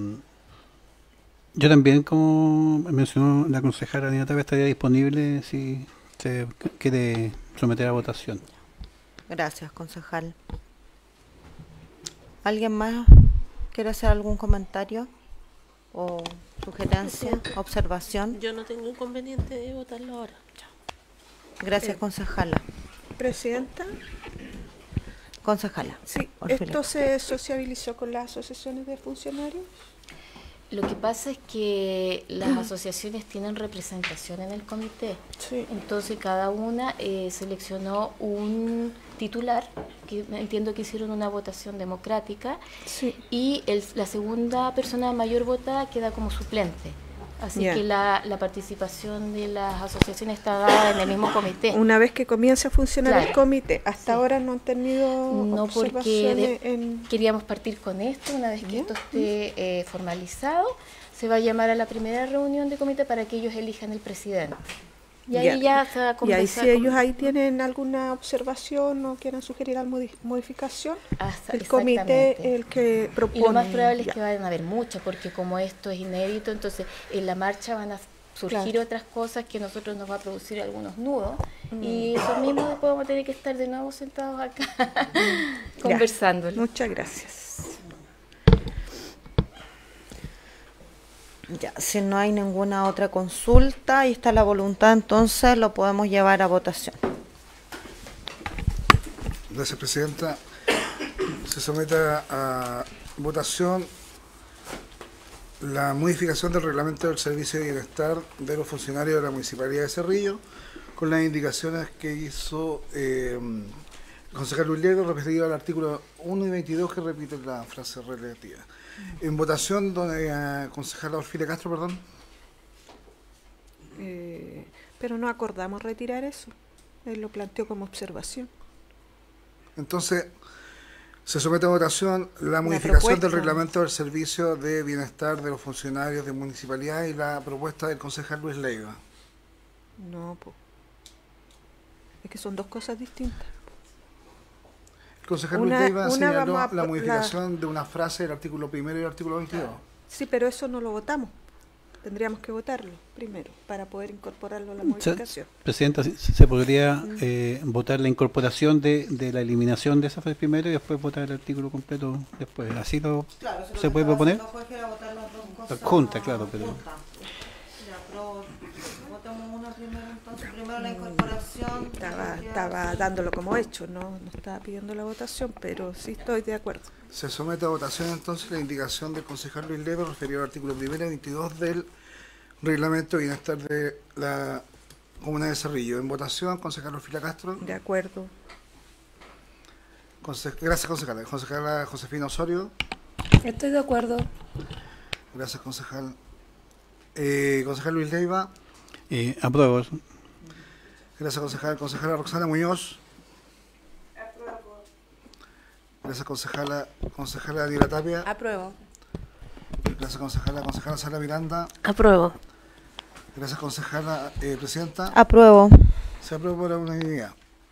yo también, como mencionó la concejala Nina Tapia, estaría disponible si se quiere someter a votación. Gracias, concejal. ¿Alguien más quiere hacer algún comentario o sugerencia, observación? Yo no tengo inconveniente de votarlo ahora. Gracias, Eh, concejala. Presidenta. Concejala. Sí, Orfila. ¿esto se sociabilizó con las asociaciones de funcionarios? Lo que pasa es que las asociaciones tienen representación en el comité. Sí. Entonces cada una eh, seleccionó un titular, que entiendo que hicieron una votación democrática, Sí. y el, la segunda persona mayor votada queda como suplente. Así Ya. que la, la participación de las asociaciones está dada en el mismo comité. Una vez que comience a funcionar Claro. el comité, hasta Sí. ahora no han tenido No, porque observaciones de- en... queríamos partir con esto. Una vez que Ya. esto esté eh, formalizado, se va a llamar a la primera reunión de comité para que ellos elijan el presidente. Y ahí ya, se va a Y ahí conversar si con- ellos ahí tienen alguna observación o quieren sugerir alguna modi- modificación, Hasta- el comité exactamente. el que propone. Y lo más probable es ya. que vayan a haber muchas, porque como esto es inédito, entonces en la marcha van a surgir Claro. otras cosas que nosotros nos va a producir algunos nudos, Mm. y eso mismo después vamos a tener que estar de nuevo sentados acá conversando. Muchas gracias. Ya, si no hay ninguna otra consulta y está la voluntad, entonces lo podemos llevar a votación. Gracias, Presidenta. Se somete a, a votación la modificación del reglamento del Servicio de Bienestar de los funcionarios de la Municipalidad de Cerrillo, con las indicaciones que hizo eh, el concejal Luis Leiva, referido al artículo uno y veintidós, que repite la frase relativa. En votación, doña concejala Orfila Castro, perdón. Eh, pero no acordamos retirar eso. Él lo planteó como observación. Entonces, se somete a votación la modificación propuesta. del reglamento del Servicio de Bienestar de los funcionarios de municipalidad y la propuesta del concejal Luis Leiva. No, pues. Es que son dos cosas distintas. El concejal Una- Luis Leiva una señaló vamos a la pro- modificación de una frase del artículo primero y el artículo veintidós. Sí, pero eso no lo votamos. Tendríamos que votarlo primero para poder incorporarlo a la Se- modificación. Presidenta, ¿se- ¿se podría eh, votar la incorporación de, de la eliminación de esa frase primero y después votar el artículo completo después? ¿Así lo se puede proponer? Junta, claro, pero... Primero la incorporación. Estaba, estaba dándolo como hecho, no, no estaba pidiendo la votación, pero sí estoy de acuerdo. Se somete a votación entonces la indicación del concejal Luis Leiva referido al artículo primero y veintidós del reglamento de bienestar de la comuna de Cerrillo. En votación, concejal Orfila Castro. De acuerdo. Conse- Gracias, concejala. Concejala Josefina Osorio. Estoy de acuerdo. Gracias, concejal. Eh, concejal Luis Leiva. Eh, apruebo. Gracias, concejal. Concejala Roxana Muñoz. Gracias, concejala. Concejala Daniela Tapia. Apruebo. Gracias, concejala. Concejala Sara Miranda. Apruebo. Gracias, concejala. Eh, Presidenta. Apruebo. Se aprueba por la unanimidad.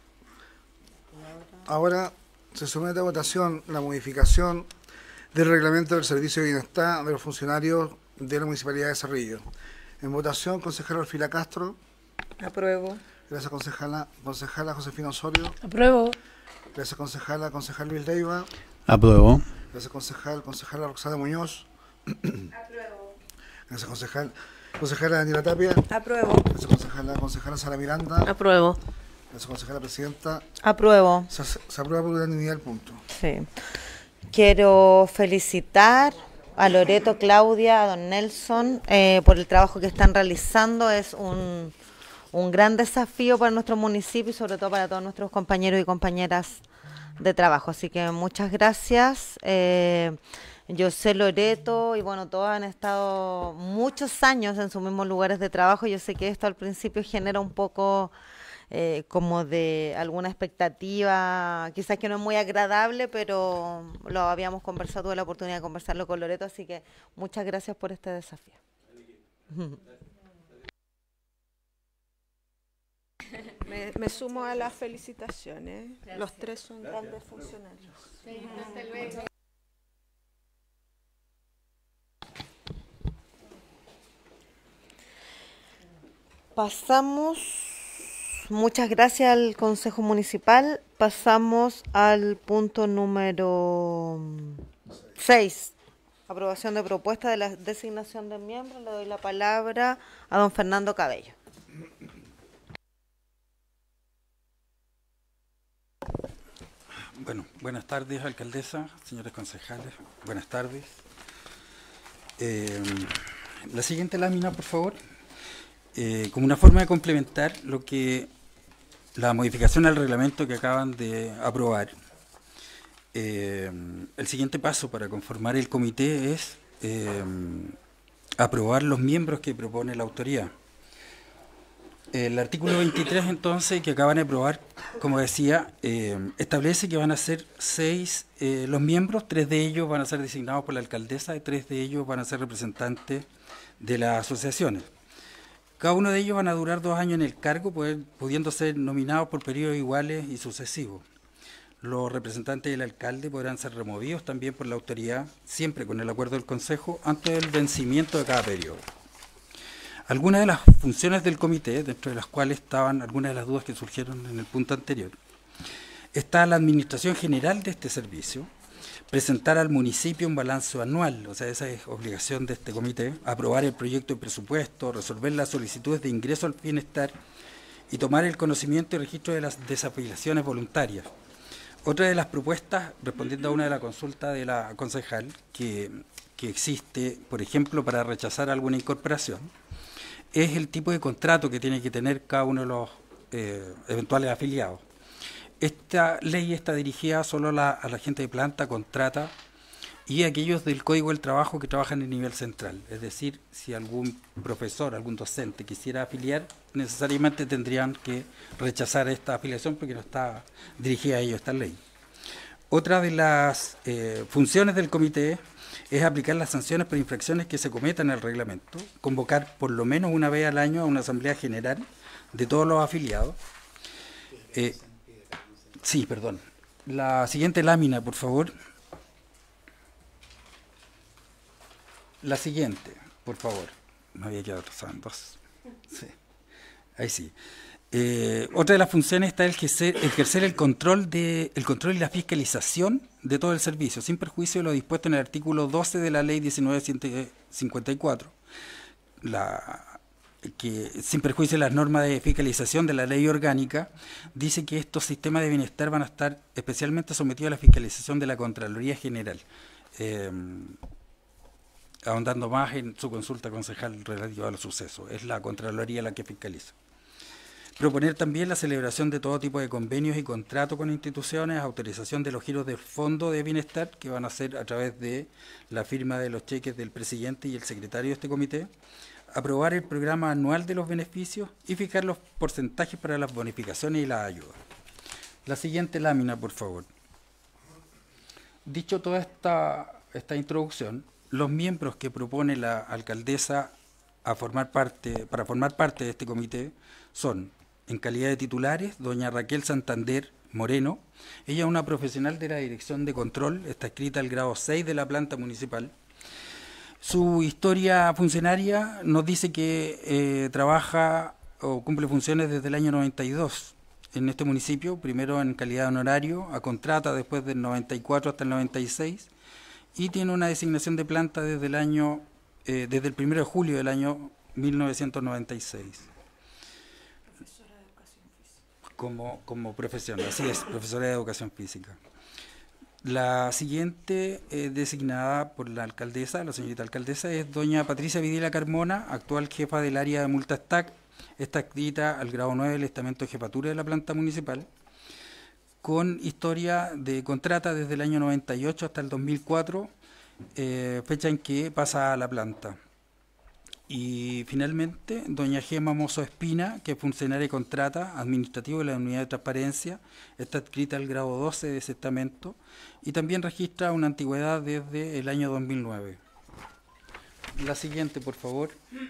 Ahora se somete a votación la modificación del reglamento del Servicio de Bienestar de los funcionarios de la Municipalidad de Cerrillo. En votación, concejala Orfila Castro. Apruebo. Gracias, concejala. Concejala Josefina Osorio. Apruebo. Gracias, concejala. Concejal Luis Leiva. Apruebo. Gracias, concejal. Concejala Roxana Muñoz. Apruebo. Gracias, concejal. Concejala Daniela Tapia. Apruebo. Gracias, concejala. Concejala Sara Miranda. Apruebo. Gracias, concejala presidenta. Apruebo. Se, se aprueba por unanimidad el punto. Sí. Quiero felicitar a Loreto, Claudia, a don Nelson eh, por el trabajo que están realizando. Es un, un gran desafío para nuestro municipio y sobre todo para todos nuestros compañeros y compañeras de trabajo. Así que muchas gracias. Eh, yo sé Loreto y bueno, todos han estado muchos años en sus mismos lugares de trabajo. Yo sé que esto al principio genera un poco eh, como de alguna expectativa, quizás que no es muy agradable, pero lo habíamos conversado, tuve la oportunidad de conversarlo con Loreto, así que muchas gracias por este desafío. Me, me sumo a las felicitaciones. Gracias. Los tres son Gracias. Grandes funcionarios. Sí, hasta luego. Pasamos, muchas gracias al Consejo Municipal. Pasamos al punto número seis. Aprobación de propuesta de la designación de miembros. Le doy la palabra a don Fernando Cabello. Bueno, buenas tardes, alcaldesa, señores concejales, buenas tardes. Eh, la siguiente lámina, por favor. Eh, como una forma de complementar lo que la modificación al reglamento que acaban de aprobar, eh, el siguiente paso para conformar el comité es eh, aprobar los miembros que propone la autoridad. El artículo veintitrés, entonces, que acaban de aprobar, como decía, eh, establece que van a ser seis eh, los miembros, tres de ellos van a ser designados por la alcaldesa y tres de ellos van a ser representantes de las asociaciones. Cada uno de ellos van a durar dos años en el cargo, pudiendo ser nominados por periodos iguales y sucesivos. Los representantes del alcalde podrán ser removidos también por la autoridad, siempre con el acuerdo del Consejo, antes del vencimiento de cada periodo. Algunas de las funciones del comité, dentro de las cuales estaban algunas de las dudas que surgieron en el punto anterior, está la administración general de este servicio, presentar al municipio un balance anual, o sea, esa es obligación de este comité, aprobar el proyecto de presupuesto, resolver las solicitudes de ingreso al bienestar y tomar el conocimiento y registro de las desafiliaciones voluntarias. Otra de las propuestas, respondiendo a una de las consultas de la concejal, que, que existe, por ejemplo, para rechazar alguna incorporación, es el tipo de contrato que tiene que tener cada uno de los eh, eventuales afiliados. Esta ley está dirigida solo a la, a la gente de planta, contrata y a aquellos del Código del Trabajo que trabajan en nivel central. Es decir, si algún profesor, algún docente quisiera afiliar, necesariamente tendrían que rechazar esta afiliación porque no está dirigida a ellos esta ley. Otra de las eh, funciones del comité es aplicar las sanciones por infracciones que se cometan en el reglamento, convocar por lo menos una vez al año a una asamblea general de todos los afiliados. Eh, sí, perdón. La siguiente lámina, por favor. La siguiente, por favor. Me había quedado atrasado en dos. Sí. Ahí sí. Eh, otra de las funciones está el ejercer, ejercer el control de el control y la fiscalización de todo el servicio, sin perjuicio de lo dispuesto en el artículo doce de la ley diecinueve ciento cincuenta y cuatro, la, que sin perjuicio de las normas de fiscalización de la ley orgánica, dice que estos sistemas de bienestar van a estar especialmente sometidos a la fiscalización de la Contraloría General, eh, ahondando más en su consulta concejal relativa a los sucesos. Es la Contraloría la que fiscaliza. Proponer también la celebración de todo tipo de convenios y contratos con instituciones, autorización de los giros del Fondo de Bienestar, que van a ser a través de la firma de los cheques del presidente y el secretario de este comité, aprobar el programa anual de los beneficios y fijar los porcentajes para las bonificaciones y las ayudas. La siguiente lámina, por favor. Dicho toda esta, esta introducción, los miembros que propone la alcaldesa a formar parte, para formar parte de este comité son, en calidad de titulares, doña Raquel Santander Moreno. Ella es una profesional de la Dirección de Control, está escrita al grado seis de la planta municipal. Su historia funcionaria nos dice que eh, trabaja o cumple funciones desde el año noventa y dos en este municipio, primero en calidad de honorario, a contrata después del noventa y cuatro hasta el noventa y seis, y tiene una designación de planta desde el año, eh, desde el primero de julio del año mil novecientos noventa y seis. Profesora de educación física. Como, como profesión, así es, profesora de educación física. La siguiente eh, designada por la alcaldesa, la señorita alcaldesa, es doña Patricia Videla Carmona, actual jefa del área de Multastac. Está adscrita al grado nueve del estamento de jefatura de la planta municipal, con historia de contrata desde el año noventa y ocho hasta el dos mil cuatro, eh, fecha en que pasa a la planta. Y finalmente, doña Gema Mozo Espina, que es funcionaria de contrata administrativo de la unidad de transparencia, está adscrita al grado doce de ese estamento y también registra una antigüedad desde el año dos mil nueve. La siguiente, por favor.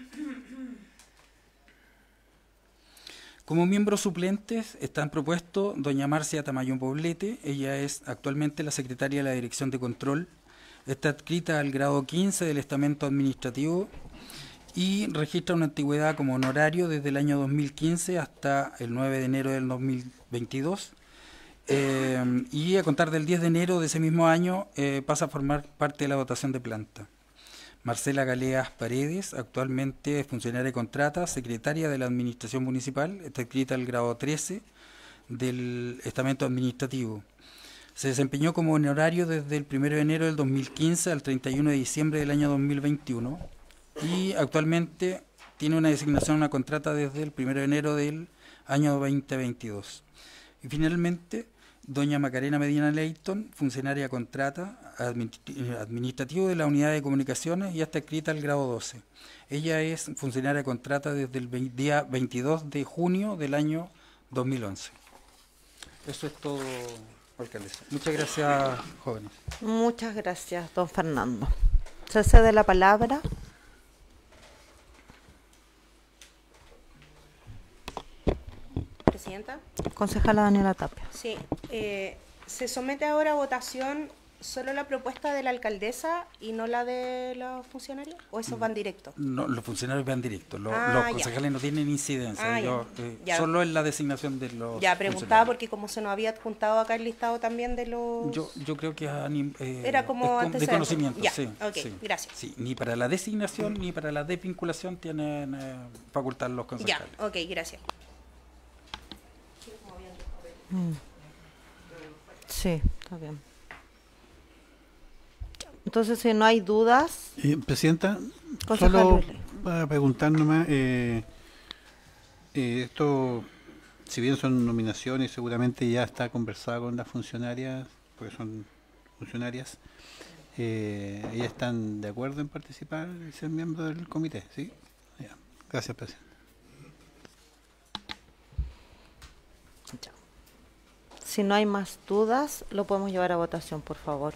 Como miembros suplentes están propuestos doña Marcia Tamayón Poblete, ella es actualmente la secretaria de la Dirección de Control, está adscrita al grado quince del estamento administrativo y registra una antigüedad como honorario desde el año dos mil quince hasta el nueve de enero del dos mil veintidós, eh, y a contar del diez de enero de ese mismo año eh, pasa a formar parte de la dotación de planta. Marcela Galeas Paredes, actualmente es funcionaria de contrata, secretaria de la Administración Municipal, está adscrita al grado trece del estamento administrativo. Se desempeñó como honorario desde el primero de enero del dos mil quince al treinta y uno de diciembre del año dos mil veintiuno y actualmente tiene una designación, una contrata desde el primero de enero del año dos mil veintidós. Y finalmente, doña Macarena Medina Leighton, funcionaria contrata administrativo de la unidad de comunicaciones y está adscrita al grado doce. Ella es funcionaria contrata desde el día veintidós de junio del año dos mil once. Eso es todo, alcaldesa. Muchas gracias, jóvenes. Muchas gracias, don Fernando. Se cede la palabra. Presidenta. Concejala Daniela Tapia. Sí, eh, se somete ahora a votación solo la propuesta de la alcaldesa y no la de los funcionarios, ¿o esos van directos? No, los funcionarios van directos, los, Ah, los ya. concejales no tienen incidencia, Ah, yo, ya. eh, Ya. solo en la designación de los Ya, preguntaba funcionarios. porque como se nos había adjuntado acá el listado también de los... Yo, yo creo que anim- eh, Era como es con- de antecedente. conocimiento, Ya, sí, ok, sí, gracias. sí, ni para la designación ni para la desvinculación tienen eh, facultad los Ya, concejales. ok, gracias. Mm. Sí, está bien. Entonces, si no hay dudas, Eh, Presidenta, Concejal solo Luis Ley. para preguntar nomás, eh, eh, esto, si bien son nominaciones, seguramente ya está conversado con las funcionarias, porque son funcionarias, eh, ¿ellas están de acuerdo en participar y ser miembro del comité? ¿Sí? Ya. Gracias, Presidenta. si no hay más dudas, lo podemos llevar a votación, por favor.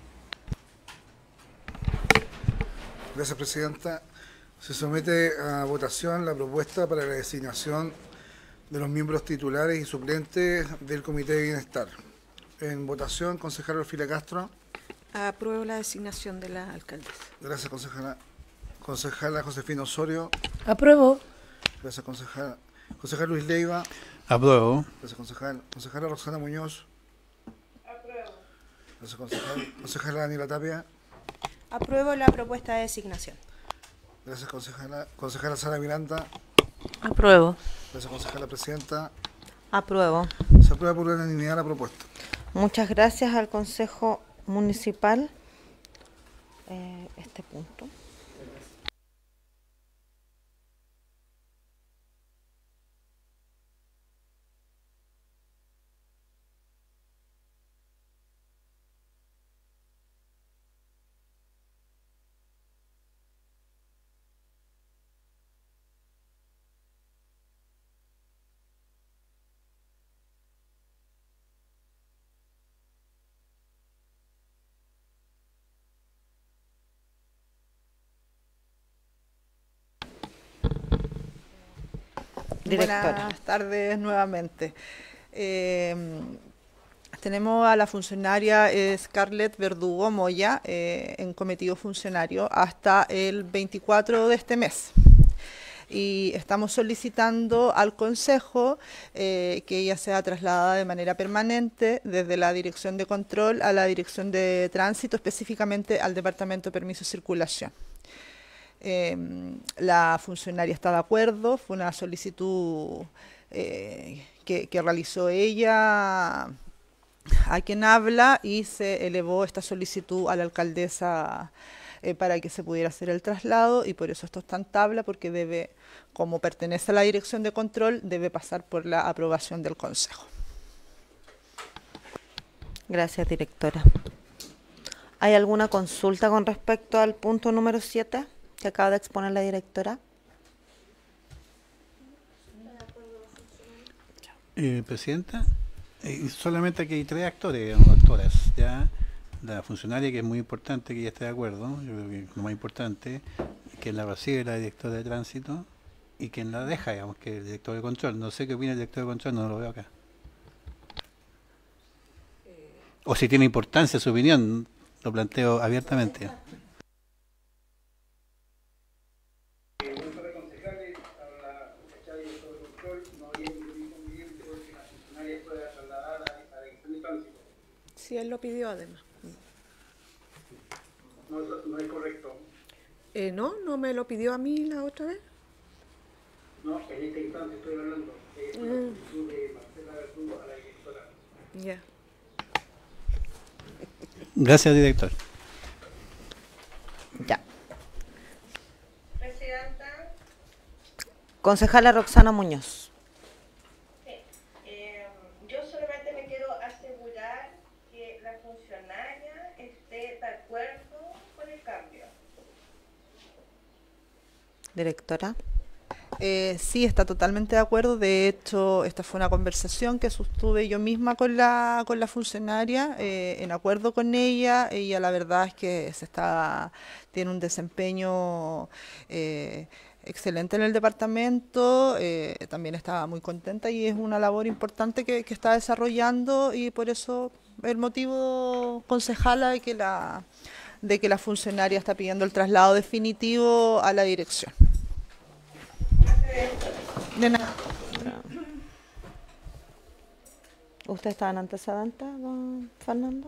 Gracias, Presidenta. Se somete a votación la propuesta para la designación de los miembros titulares y suplentes del Comité de Bienestar. En votación, concejal Orfila Castro. Apruebo la designación de la alcaldesa. Gracias, concejala. Concejala Josefina Osorio. Apruebo. Gracias, concejal. Concejal Luis Leiva. Apruebo. Gracias, concejal. Concejala Roxana Muñoz. Apruebo. Gracias, concejal. Concejala Daniela Tapia. Apruebo la propuesta de designación. Gracias, concejala. Concejala Sara Miranda. Apruebo. Gracias, concejala presidenta. Apruebo. Se aprueba por unanimidad la propuesta. Muchas gracias al Consejo Municipal. Eh, este punto. Directora. Buenas tardes nuevamente. Eh, tenemos a la funcionaria eh, Scarlett Verdugo Moya eh, en cometido funcionario hasta el veinticuatro de este mes. y estamos solicitando al Consejo eh, que ella sea trasladada de manera permanente desde la Dirección de Control a la Dirección de Tránsito, específicamente al Departamento de Permiso de Circulación. Eh, la funcionaria está de acuerdo, fue una solicitud eh, que, que realizó ella a quien habla y se elevó esta solicitud a la alcaldesa eh, para que se pudiera hacer el traslado, y por eso esto está en tabla, porque debe, como pertenece a la Dirección de Control, debe pasar por la aprobación del Consejo. Gracias, directora. ¿Hay alguna consulta con respecto al punto número siete que acaba de exponer la directora? Eh, Presidenta, eh, solamente aquí hay tres actores o actoras, ya la funcionaria, que es muy importante que ella esté de acuerdo, yo creo que lo más importante, que la recibe la directora de tránsito y quien la deja, digamos, que el director de control. No sé qué opina el director de control, no lo veo acá. O si tiene importancia su opinión, lo planteo abiertamente. Sí, él lo pidió además. No, no es correcto. Eh, no, no me lo pidió a mí la otra vez. No, en este instante estoy hablando de la solicitud de Marcela Verdugo a la directora. Ya. Gracias, director. Ya. Presidenta. Concejala Roxana Muñoz. Sí. Eh, yo solamente me quiero asegurar que la funcionaria esté de acuerdo con el cambio. Directora. Eh, sí, está totalmente de acuerdo. De hecho, esta fue una conversación que sostuve yo misma con la con la funcionaria, eh, en acuerdo con ella. Ella, la verdad es que se está tiene un desempeño eh, excelente en el departamento, eh, también estaba muy contenta y es una labor importante que, que está desarrollando, y por eso el motivo, concejala, de que la de que la funcionaria está pidiendo el traslado definitivo a la dirección. De nada. ¿Usted estaba en antecedentes, don Fernando?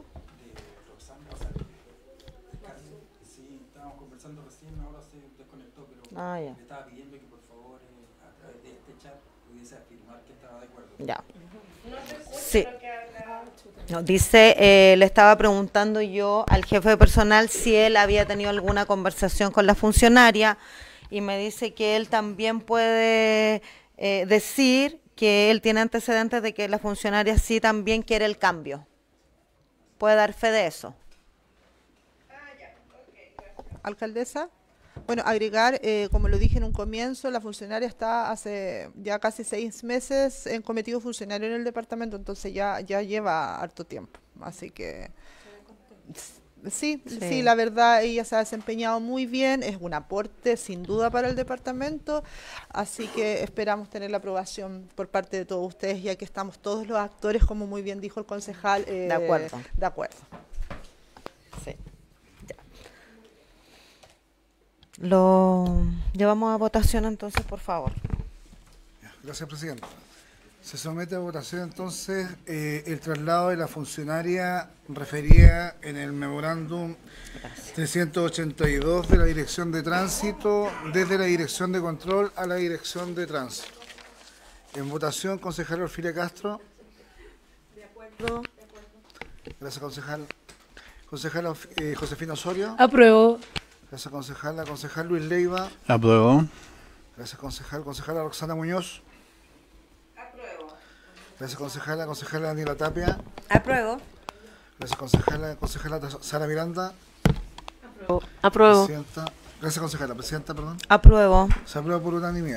Sí, estábamos conversando recién, ahora se desconectó, pero Ah, ya. le estaba pidiendo que por favor eh, a través de este chat pudiese afirmar que estaba de acuerdo. Ya. No se escucha Sí. lo que habla. No, dice, eh, le estaba preguntando yo al jefe de personal si él había tenido alguna conversación con la funcionaria, y me dice que él también puede eh, decir que él tiene antecedentes de que la funcionaria sí también quiere el cambio. ¿Puede dar fe de eso? Alcaldesa, bueno, agregar, eh, como lo dije en un comienzo, la funcionaria está hace ya casi seis meses en cometido funcionario en el departamento, entonces ya, ya lleva harto tiempo, así que sí, sí, Sí. la verdad ella se ha desempeñado muy bien, es un aporte sin duda para el departamento, así que esperamos tener la aprobación por parte de todos ustedes, ya que estamos todos los actores, como muy bien dijo el concejal, eh, De acuerdo. de acuerdo. Sí. Ya. Lo llevamos a votación entonces, por favor. Gracias, presidente. Se somete a votación entonces eh, el traslado de la funcionaria referida en el memorándum trescientos ochenta y dos de la Dirección de Tránsito, desde la Dirección de Control a la Dirección de Tránsito. En votación, concejal Orfilia Castro. De acuerdo. Gracias, concejal. Concejala eh, Josefina Osorio. Apruebo. Gracias, concejala. Concejal Luis Leiva. Apruebo. Gracias, concejal. Concejala Roxana Muñoz. Gracias, concejala. Concejala Daniela Tapia. Apruebo. Gracias, concejala. Concejala Sara Miranda. Apruebo. Presidenta. Gracias, concejala. Presidenta, perdón. Apruebo. Se aprueba por unanimidad.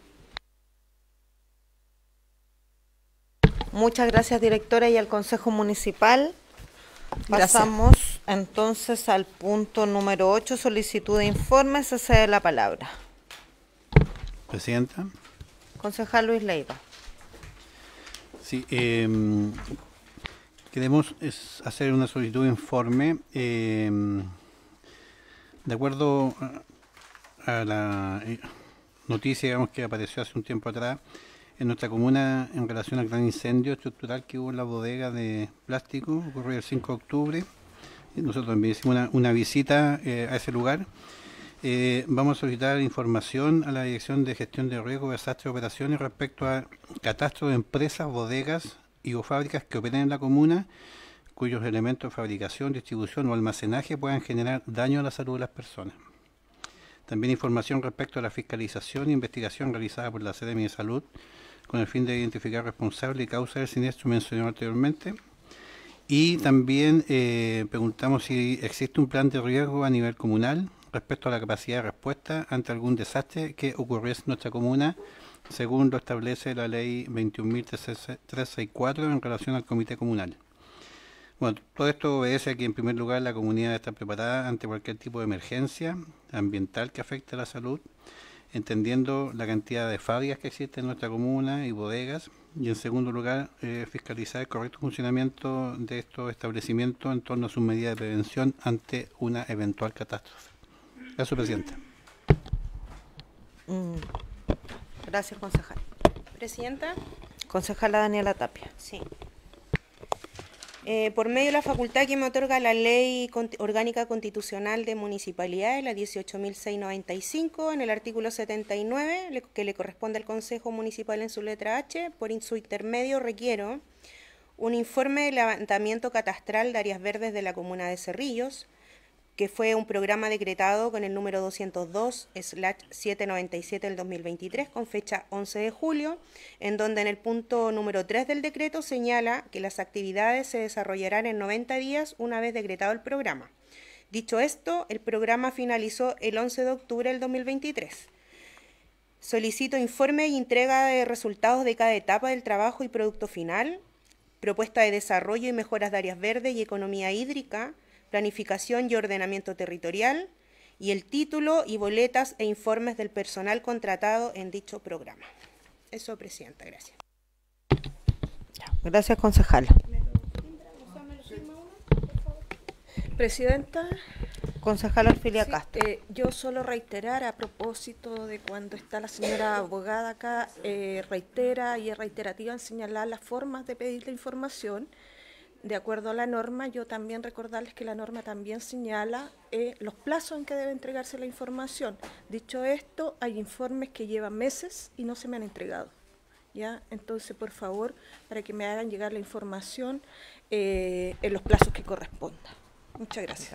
Muchas gracias, directora, y al Consejo Municipal. Gracias. Pasamos entonces al punto número ocho, solicitud de informe. Se cede la palabra. Presidenta. Concejal Luis Leiva. Sí, eh, queremos es hacer una solicitud de informe eh, de acuerdo a, a la eh, noticia, digamos, que apareció hace un tiempo atrás en nuestra comuna en relación al gran incendio estructural que hubo en la bodega de plástico, ocurrió el cinco de octubre. Nosotros también hicimos una, una visita eh, a ese lugar. Eh, vamos a solicitar información a la Dirección de Gestión de Riesgo, Desastres y Operaciones respecto a catastro de empresas, bodegas y o fábricas que operen en la comuna, cuyos elementos de fabricación, distribución o almacenaje puedan generar daño a la salud de las personas. También información respecto a la fiscalización e investigación realizada por la Seremi de Salud con el fin de identificar responsable y causa del siniestro mencionado anteriormente. Y también eh, preguntamos si existe un plan de riesgo a nivel comunal respecto a la capacidad de respuesta ante algún desastre que ocurriese en nuestra comuna, según lo establece la ley veintiún mil trescientos sesenta y cuatro en relación al comité comunal. Bueno, todo esto obedece a que en primer lugar la comunidad está preparada ante cualquier tipo de emergencia ambiental que afecte a la salud, entendiendo la cantidad de fábricas que existen en nuestra comuna y bodegas, y en segundo lugar eh, fiscalizar el correcto funcionamiento de estos establecimientos en torno a sus medidas de prevención ante una eventual catástrofe. Gracias, Presidenta. Mm. Gracias, concejal. Presidenta. Concejala Daniela Tapia. Sí. Eh, por medio de la facultad que me otorga la Ley Orgánica Constitucional de Municipalidades, la dieciocho mil seiscientos noventa y cinco, en el artículo setenta y nueve, le, que le corresponde al Consejo Municipal en su letra H, por su intermedio requiero un informe de levantamiento catastral de áreas verdes de la comuna de Cerrillos, que fue un programa decretado con el número doscientos dos slash setecientos noventa y siete del dos mil veintitrés con fecha once de julio, en donde en el punto número tres del decreto señala que las actividades se desarrollarán en noventa días una vez decretado el programa. Dicho esto, el programa finalizó el once de octubre del dos mil veintitrés. Solicito informe y entrega de resultados de cada etapa del trabajo y producto final, propuesta de desarrollo y mejoras de áreas verdes y economía hídrica, planificación y ordenamiento territorial, y el título y boletas e informes del personal contratado en dicho programa. Eso, Presidenta, gracias. Gracias, concejala. Presidenta. Concejala Orfilia Sí, Castro. Eh, yo solo reiterar a propósito de cuando está la señora abogada acá, eh, reitera y es reiterativa en señalar las formas de pedir la información. De acuerdo a la norma, yo también recordarles que la norma también señala eh, los plazos en que debe entregarse la información. Dicho esto, hay informes que llevan meses y no se me han entregado. ¿Ya? Entonces, por favor, para que me hagan llegar la información eh, en los plazos que corresponda. Muchas gracias.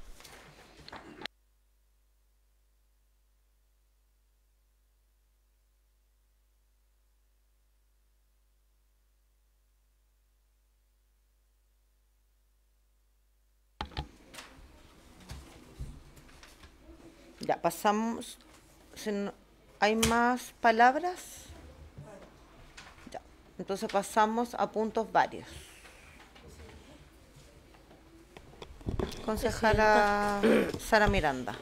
Ya, pasamos. Si no- ¿Hay más palabras? Ya, entonces pasamos a puntos varios. Concejala Sara Miranda.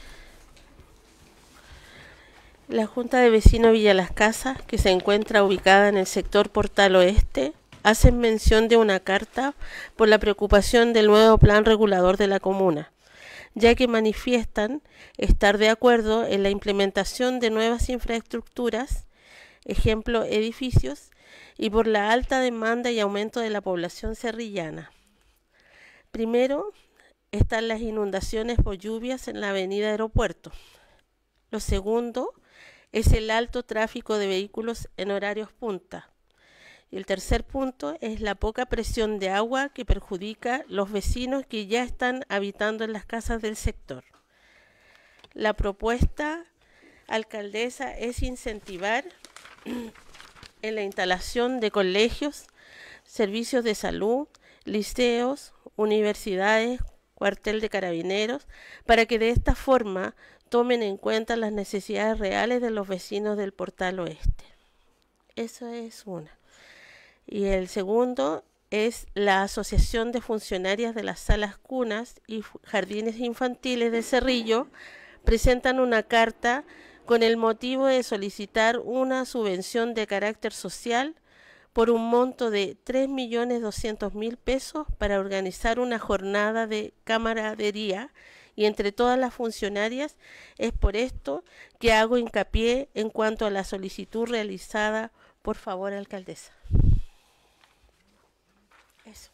La Junta de Vecinos Villa Las Casas, que se encuentra ubicada en el sector Portal Oeste, hacen mención de una carta por la preocupación del nuevo plan regulador de la comuna, ya que manifiestan estar de acuerdo en la implementación de nuevas infraestructuras, ejemplo, edificios, y por la alta demanda y aumento de la población cerrillana. Primero, están las inundaciones por lluvias en la avenida Aeropuerto. Lo segundo es el alto tráfico de vehículos en horarios punta. Y el tercer punto es la poca presión de agua que perjudica los vecinos que ya están habitando en las casas del sector. La propuesta, alcaldesa, es incentivar en la instalación de colegios, servicios de salud, liceos, universidades, cuartel de carabineros, para que de esta forma tomen en cuenta las necesidades reales de los vecinos del Portal Oeste. Eso es una. Y el segundo es la Asociación de Funcionarias de las Salas Cunas y Jardines Infantiles de Cerrillo, presentan una carta con el motivo de solicitar una subvención de carácter social por un monto de tres millones doscientos mil pesos para organizar una jornada de camaradería y entre todas las funcionarias. Es por esto que hago hincapié en cuanto a la solicitud realizada. Por favor, alcaldesa. Eso.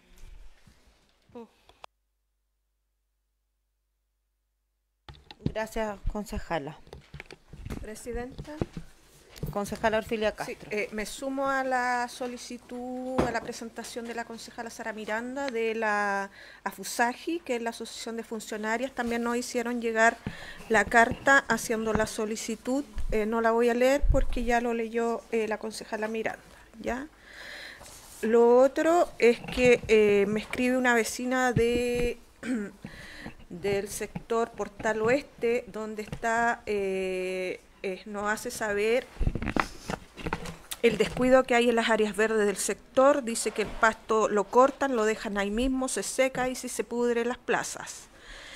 Gracias, concejala. Presidenta. Concejala Orfilia Castro. Sí, eh, me sumo a la solicitud, a la presentación de la concejala Sara Miranda de la AFUSAGI, que es la Asociación de Funcionarias. También nos hicieron llegar la carta haciendo la solicitud. Eh, no la voy a leer porque ya lo leyó eh, la concejala Miranda, ¿ya? Lo otro es que eh, me escribe una vecina de del sector Portal Oeste, donde está, eh, eh, nos hace saber el descuido que hay en las áreas verdes del sector. Dice que el pasto lo cortan, lo dejan ahí mismo, se seca y si se pudre en las plazas.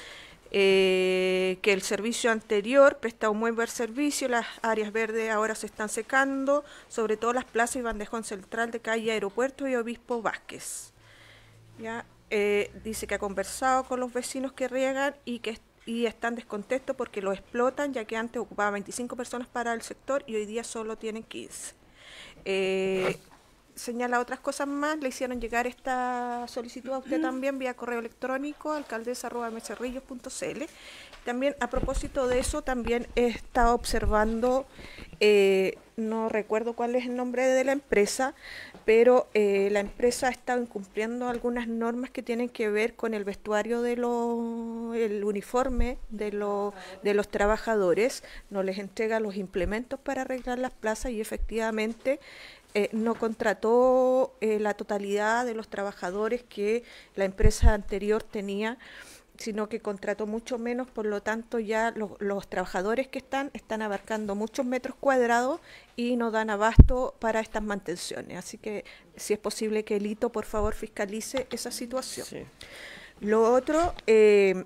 Eh, que el servicio anterior presta un muy buen servicio, las áreas verdes ahora se están secando, sobre todo las plazas y bandejón central de calle Aeropuerto y Obispo Vázquez. ¿Ya? Eh, dice que ha conversado con los vecinos que riegan y que y están descontentos porque lo explotan, ya que antes ocupaba veinticinco personas para el sector y hoy día solo tienen quince. Eh, señala otras cosas más. Le hicieron llegar esta solicitud a usted también vía correo electrónico, alcaldesa arroba mecerrillos punto cl. También a propósito de eso, también he estado observando, eh, no recuerdo cuál es el nombre de la empresa, pero eh, la empresa ha estado incumpliendo algunas normas que tienen que ver con el vestuario de los, el uniforme de, lo, de los trabajadores. No les entrega los implementos para arreglar las plazas y efectivamente eh, no contrató eh, la totalidad de los trabajadores que la empresa anterior tenía, sino que contrató mucho menos, por lo tanto ya los, los trabajadores que están, están abarcando muchos metros cuadrados y no dan abasto para estas mantenciones. Así que si es posible que el hito, por favor, fiscalice esa situación. Sí. Lo otro, eh,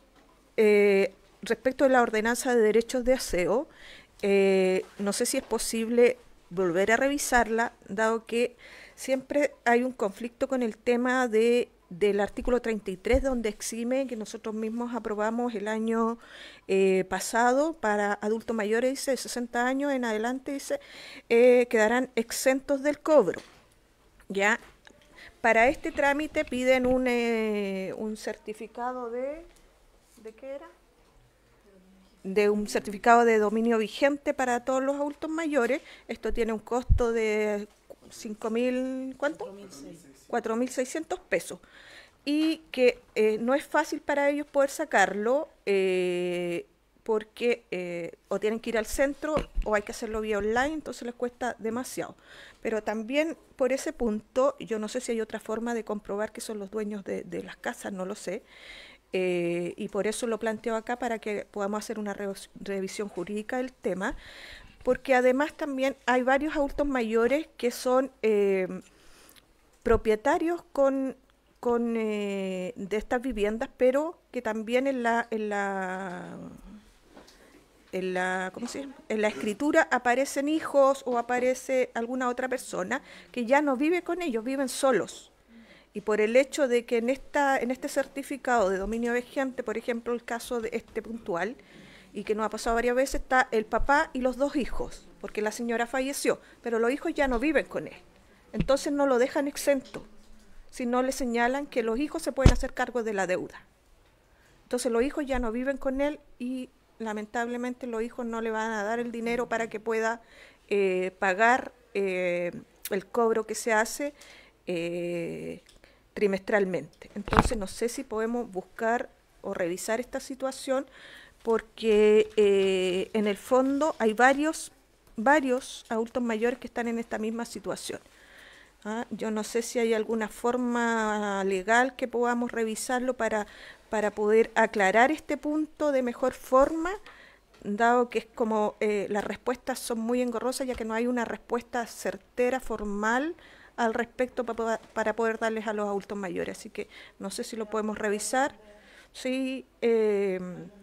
eh, respecto a la ordenanza de derechos de aseo, eh, no sé si es posible volver a revisarla, dado que siempre hay un conflicto con el tema de del artículo treinta y tres, donde exime, que nosotros mismos aprobamos el año eh, pasado para adultos mayores, dice, de sesenta años en adelante, dice, eh, quedarán exentos del cobro. Ya, para este trámite piden un, eh, un certificado de, ¿de qué era? de un certificado de dominio vigente para todos los adultos mayores. Esto tiene un costo de cinco mil, ¿cuánto? cuatro mil seiscientos pesos. Y que eh, no es fácil para ellos poder sacarlo eh, porque eh, o tienen que ir al centro o hay que hacerlo vía online, entonces les cuesta demasiado. Pero también por ese punto, yo no sé si hay otra forma de comprobar que son los dueños de, de las casas, no lo sé. Eh, y por eso lo planteo acá, para que podamos hacer una re revisión jurídica del tema, porque además también hay varios adultos mayores que son eh, propietarios con, con eh, de estas viviendas, pero que también en la, en la en la, ¿cómo se llama? En la escritura aparecen hijos o aparece alguna otra persona que ya no vive con ellos, viven solos. Y por el hecho de que en esta en este certificado de dominio vigente, por ejemplo, el caso de este puntual, y que nos ha pasado varias veces, está el papá y los dos hijos, porque la señora falleció, pero los hijos ya no viven con él. Entonces no lo dejan exento, sino le señalan que los hijos se pueden hacer cargo de la deuda. Entonces los hijos ya no viven con él y lamentablemente los hijos no le van a dar el dinero para que pueda eh, pagar eh, el cobro que se hace eh, trimestralmente. Entonces no sé si podemos buscar o revisar esta situación, porque eh, en el fondo hay varios, varios adultos mayores que están en esta misma situación. ¿Ah? Yo no sé si hay alguna forma legal que podamos revisarlo para, para poder aclarar este punto de mejor forma, dado que es como eh, las respuestas son muy engorrosas, ya que no hay una respuesta certera, formal, al respecto para, para poder darles a los adultos mayores. Así que no sé si lo podemos revisar. Sí, eh,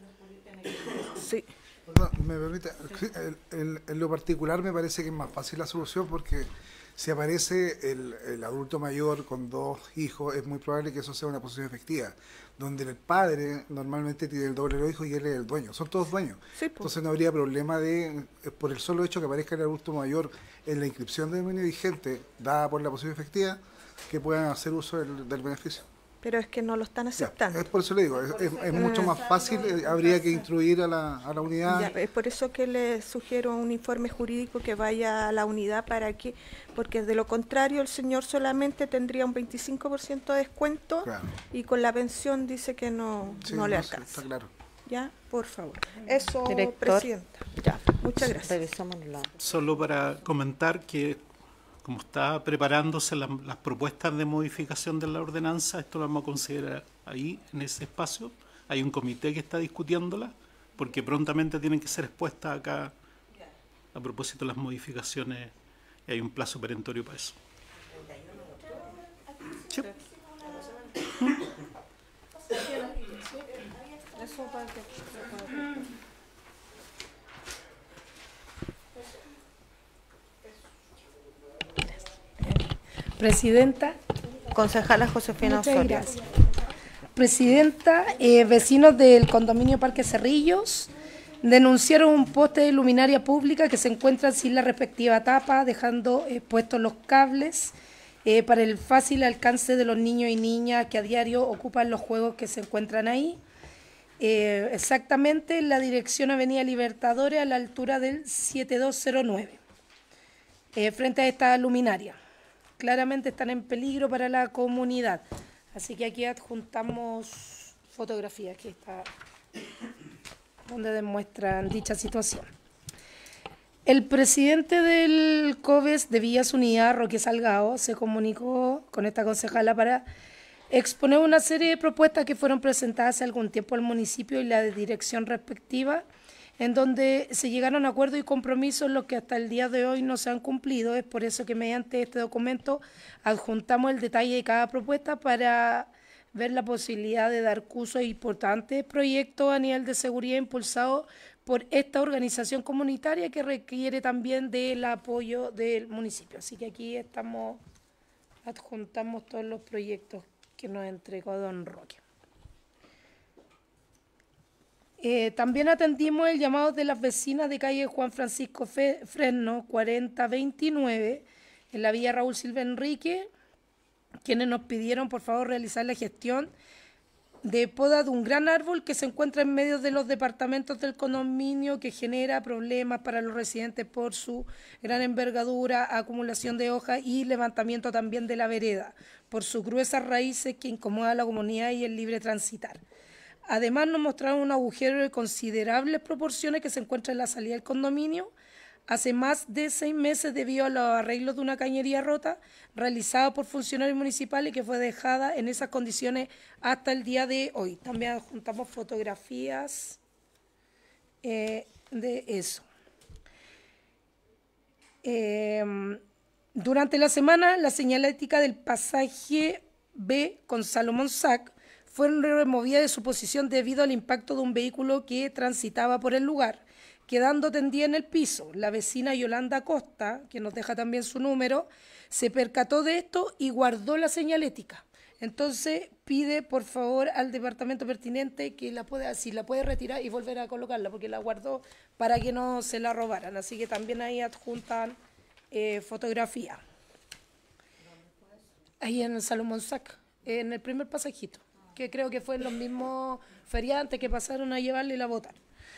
sí. No, me permite, en, en, en lo particular me parece que es más fácil la solución, porque Si aparece el, el adulto mayor con dos hijos, es muy probable que eso sea una posesión efectiva, donde el padre normalmente tiene el doble de los hijos y él es el dueño, son todos dueños. Sí, pues. Entonces no habría problema de, por el solo hecho que aparezca el adulto mayor en la inscripción de dominio vigente dada por la posesión efectiva, que puedan hacer uso del, del beneficio. Pero es que no lo están aceptando. Ya, es por eso le digo, es, es, es mucho más fácil, eh, habría que instruir a la, a la unidad. Ya, es por eso que le sugiero un informe jurídico que vaya a la unidad para que, porque de lo contrario el señor solamente tendría un veinticinco por ciento de descuento, claro, y con la pensión dice que no, sí, no le no, alcanza. Está claro. Ya, por favor. Eso, Director. Presidenta. Ya. Muchas gracias. Revisémoslo. Solo para comentar que como está preparándose la, las propuestas de modificación de la ordenanza, esto lo vamos a considerar ahí, en ese espacio. Hay un comité que está discutiéndola, porque prontamente tienen que ser expuestas acá a propósito de las modificaciones, y hay un plazo perentorio para eso. Sí. Presidenta. Concejala Josefina Muchas Osorio. gracias. Presidenta, eh, vecinos del condominio Parque Cerrillos denunciaron un poste de luminaria pública que se encuentra sin la respectiva tapa, dejando eh, puestos los cables eh, para el fácil alcance de los niños y niñas que a diario ocupan los juegos que se encuentran ahí. Eh, exactamente en la dirección Avenida Libertadores, a la altura del siete dos cero nueve, eh, frente a esta luminaria. Claramente están en peligro para la comunidad. Así que aquí adjuntamos fotografías que está donde demuestran dicha situación. El presidente del COVES de Villas Unidas, Roque Salgado, se comunicó con esta concejala para exponer una serie de propuestas que fueron presentadas hace algún tiempo al municipio y la dirección respectiva, en donde se llegaron a acuerdos y compromisos los que hasta el día de hoy no se han cumplido. Es por eso que mediante este documento adjuntamos el detalle de cada propuesta para ver la posibilidad de dar curso a importantes proyectos a nivel de seguridad impulsados por esta organización comunitaria que requiere también del apoyo del municipio. Así que aquí estamos, adjuntamos todos los proyectos que nos entregó don Roque. Eh, también atendimos el llamado de las vecinas de calle Juan Francisco Fe, Fresno cuarenta veintinueve en la villa Raúl Silva Enrique, quienes nos pidieron por favor realizar la gestión de poda de un gran árbol que se encuentra en medio de los departamentos del condominio, que genera problemas para los residentes por su gran envergadura, acumulación de hojas y levantamiento también de la vereda, por sus gruesas raíces que incomoda a la comunidad y el libre transitar. Además nos mostraron un agujero de considerables proporciones que se encuentra en la salida del condominio hace más de seis meses debido a los arreglos de una cañería rota realizada por funcionarios municipales que fue dejada en esas condiciones hasta el día de hoy. También adjuntamos fotografías eh, de eso. Eh, durante la semana, la señalética del pasaje B con Salomón Sac fueron removidas de su posición debido al impacto de un vehículo que transitaba por el lugar, quedando tendida en el piso. La vecina Yolanda Costa, que nos deja también su número, se percató de esto y guardó la señalética. Entonces pide por favor al departamento pertinente que la pueda, si la puede retirar y volver a colocarla, porque la guardó para que no se la robaran. Así que también ahí adjuntan eh, fotografía. Ahí en el Salomón Sac, en el primer pasajito, que creo que fue los mismos feriantes que pasaron a llevarle la botar.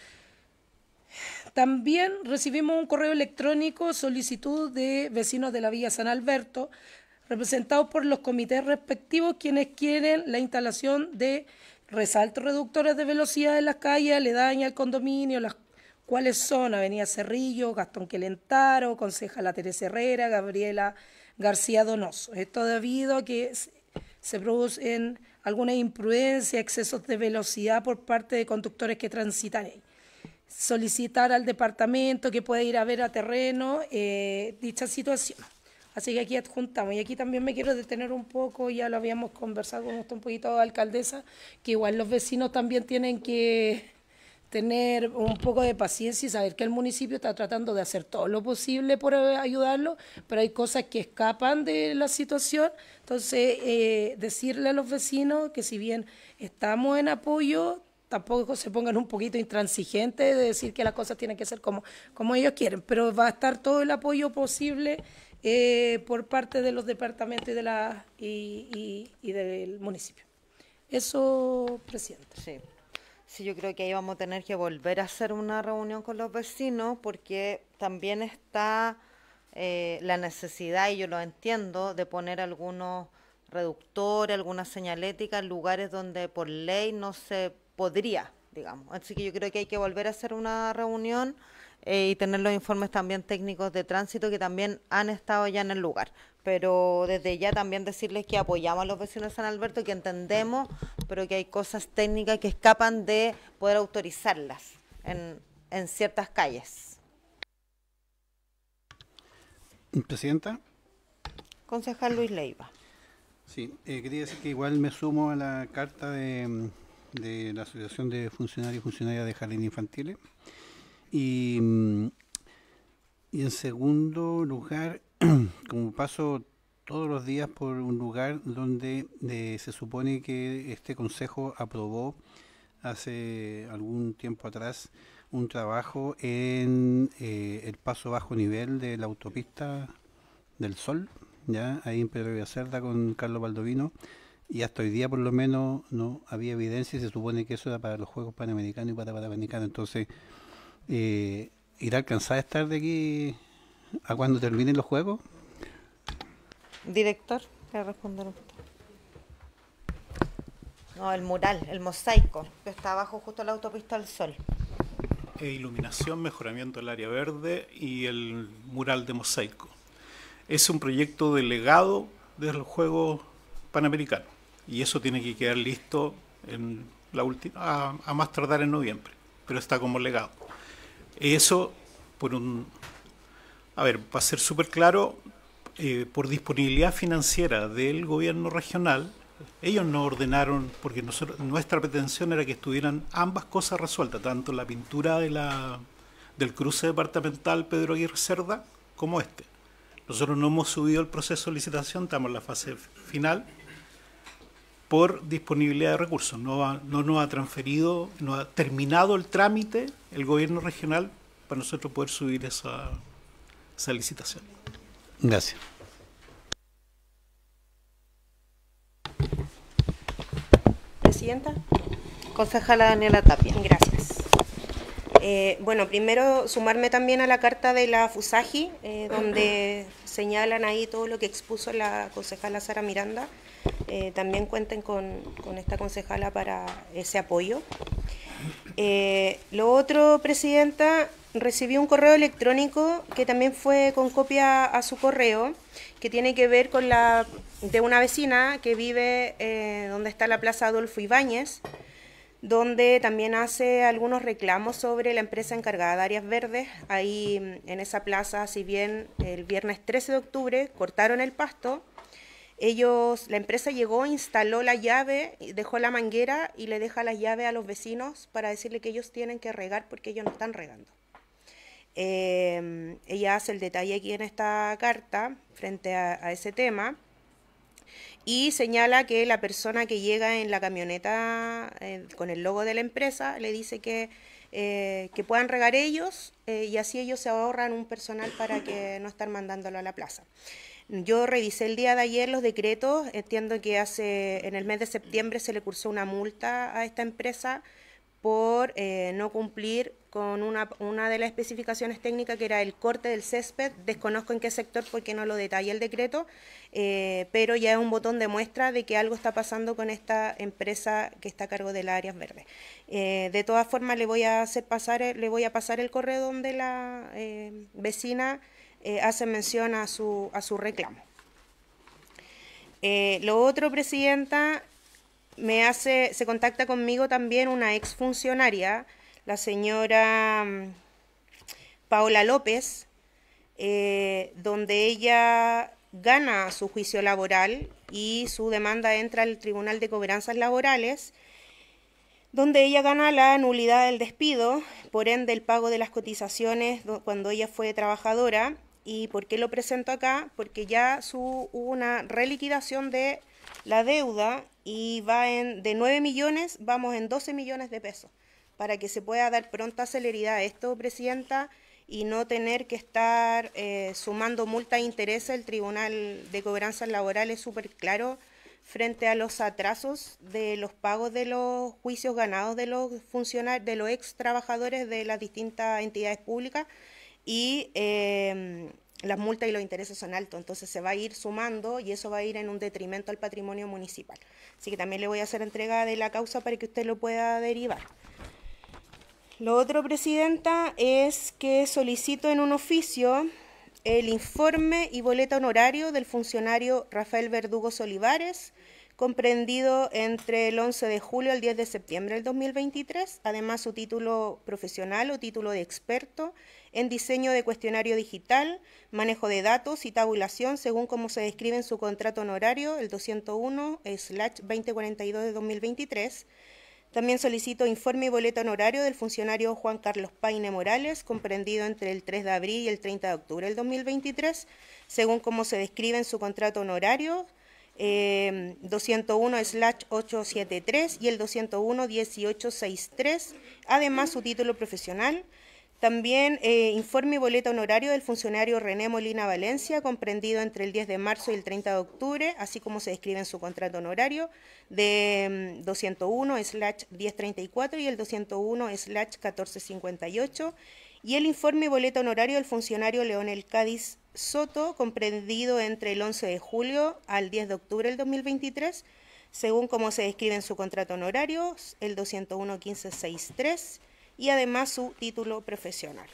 También recibimos un correo electrónico, solicitud de vecinos de la Villa San Alberto, representados por los comités respectivos, quienes quieren la instalación de resaltos reductores de velocidad en las calles aledañas al condominio, las cuales son Avenida Cerrillo, Gastón Quelentaro, Concejala Teresa Herrera, Gabriela García Donoso. Esto debido a que se producen alguna imprudencia, excesos de velocidad por parte de conductores que transitan ahí. Solicitar al departamento que pueda ir a ver a terreno eh, dicha situación. Así que aquí adjuntamos. Y aquí también me quiero detener un poco, ya lo habíamos conversado con usted un poquito, alcaldesa, que igual los vecinos también tienen que tener un poco de paciencia y saber que el municipio está tratando de hacer todo lo posible por eh, ayudarlo, pero hay cosas que escapan de la situación. Entonces, eh, decirle a los vecinos que si bien estamos en apoyo, tampoco se pongan un poquito intransigentes de decir que las cosas tienen que ser como, como ellos quieren, pero va a estar todo el apoyo posible eh, por parte de los departamentos y, de la, y, y, y del municipio. Eso, presidente. Sí. Sí, yo creo que ahí vamos a tener que volver a hacer una reunión con los vecinos porque también está eh, la necesidad, y yo lo entiendo, de poner algunos reductores, alguna señalética en lugares donde por ley no se podría, digamos. Así que yo creo que hay que volver a hacer una reunión eh, y tener los informes también técnicos de tránsito que también han estado ya en el lugar. Pero desde ya también decirles que apoyamos a los vecinos de San Alberto, que entendemos, pero que hay cosas técnicas que escapan de poder autorizarlas en, en ciertas calles. Presidenta. Concejal Luis Leiva. Sí, eh, quería decir que igual me sumo a la carta de, de la Asociación de Funcionarios y Funcionarias de Jardines Infantiles. Y, y en segundo lugar, como paso todos los días por un lugar donde eh, se supone que este consejo aprobó hace algún tiempo atrás un trabajo en eh, el paso bajo nivel de la autopista del Sol, ya ahí en Pedro Villacerda con Carlos Baldovino, y hasta hoy día por lo menos no había evidencia y se supone que eso era para los Juegos Panamericanos y para Panamericanos. Entonces, eh, ¿irá a alcanzar a estar de aquí a cuando terminen los Juegos? Director, ¿qué responder usted? No, el mural, el mosaico, que está abajo justo la autopista del Sol. E iluminación, mejoramiento del área verde y el mural de mosaico. Es un proyecto delegado de los Juegos Panamericanos y eso tiene que quedar listo en la última, a, a más tardar en noviembre, pero está como legado. Eso, por un, a ver, para ser súper claro, eh, por disponibilidad financiera del gobierno regional, ellos nos ordenaron, porque nosotros, nuestra pretensión era que estuvieran ambas cosas resueltas, tanto la pintura de la, del cruce departamental Pedro Aguirre Cerda como este. Nosotros no hemos subido el proceso de licitación, estamos en la fase final, por disponibilidad de recursos. No, ha, no nos ha transferido, no ha terminado el trámite el gobierno regional para nosotros poder subir esa, esa licitación. Gracias. Presidenta. Concejala Daniela Tapia. Gracias. Eh, bueno, primero sumarme también a la carta de la FUSAGI, eh, donde señalan ahí todo lo que expuso la concejala Sara Miranda. Eh, también cuenten con, con esta concejala para ese apoyo. Eh, lo otro, Presidenta, recibí un correo electrónico que también fue con copia a su correo, que tiene que ver con la de una vecina que vive eh, donde está la Plaza Adolfo Ibáñez, donde también hace algunos reclamos sobre la empresa encargada de áreas verdes. Ahí en esa plaza, si bien el viernes trece de octubre cortaron el pasto, ellos, la empresa llegó, instaló la llave, dejó la manguera y le deja las llaves a los vecinos para decirle que ellos tienen que regar porque ellos no están regando. Eh, ella hace el detalle aquí en esta carta frente a, a ese tema y señala que la persona que llega en la camioneta eh, con el logo de la empresa le dice que, eh, que puedan regar ellos eh, y así ellos se ahorran un personal para que no están mandándolo a la plaza. Yo revisé el día de ayer los decretos, entiendo que hace en el mes de septiembre se le cursó una multa a esta empresa por eh, no cumplir con una, una de las especificaciones técnicas que era el corte del césped. Desconozco en qué sector porque no lo detalla el decreto, eh, pero ya es un botón de muestra de que algo está pasando con esta empresa que está a cargo de las áreas verdes. Eh, de todas formas le voy a hacer pasar, le voy a pasar el correo donde la eh, vecina eh, hace mención a su, a su reclamo. Eh, lo otro, Presidenta, me hace, se contacta conmigo también una exfuncionaria, la señora Paola López, eh, donde ella gana su juicio laboral y su demanda entra al Tribunal de Cobranzas Laborales, donde ella gana la nulidad del despido, por ende el pago de las cotizaciones cuando ella fue trabajadora. ¿Y por qué lo presento acá? Porque ya su, hubo una reliquidación de la deuda y va en, de nueve millones, vamos en doce millones de pesos, para que se pueda dar pronta celeridad a esto, Presidenta, y no tener que estar eh, sumando multa e intereses. El Tribunal de Cobranzas Laborales es súper claro frente a los atrasos de los pagos de los juicios ganados de los funcionarios, de los ex trabajadores de las distintas entidades públicas, y eh, las multas y los intereses son altos, entonces se va a ir sumando y eso va a ir en un detrimento al patrimonio municipal. Así que también le voy a hacer entrega de la causa para que usted lo pueda derivar. Lo otro, Presidenta, es que solicito en un oficio el informe y boleta honorario del funcionario Rafael Verdugo Solivares, comprendido entre el once de julio al diez de septiembre del dos mil veintitrés, además su título profesional o título de experto en diseño de cuestionario digital, manejo de datos y tabulación, según como se describe en su contrato honorario, el doscientos uno slash veinte cuarenta y dos de dos mil veintitrés. También solicito informe y boleta honorario del funcionario Juan Carlos Paine Morales, comprendido entre el tres de abril y el treinta de octubre del dos mil veintitrés, según como se describe en su contrato honorario, eh, doscientos uno slash ochocientos setenta y tres y el doscientos uno dieciocho sesenta y tres, además su título profesional. También eh, informe y boleta honorario del funcionario René Molina Valencia, comprendido entre el diez de marzo y el treinta de octubre, así como se describe en su contrato honorario, de um, doscientos uno slash diez treinta y cuatro y el doscientos uno slash catorce cincuenta y ocho, y el informe y boleta honorario del funcionario Leonel Cádiz Soto, comprendido entre el once de julio al diez de octubre del dos mil veintitrés, según como se describe en su contrato honorario, el doscientos uno quince sesenta y tres, y además su título profesional.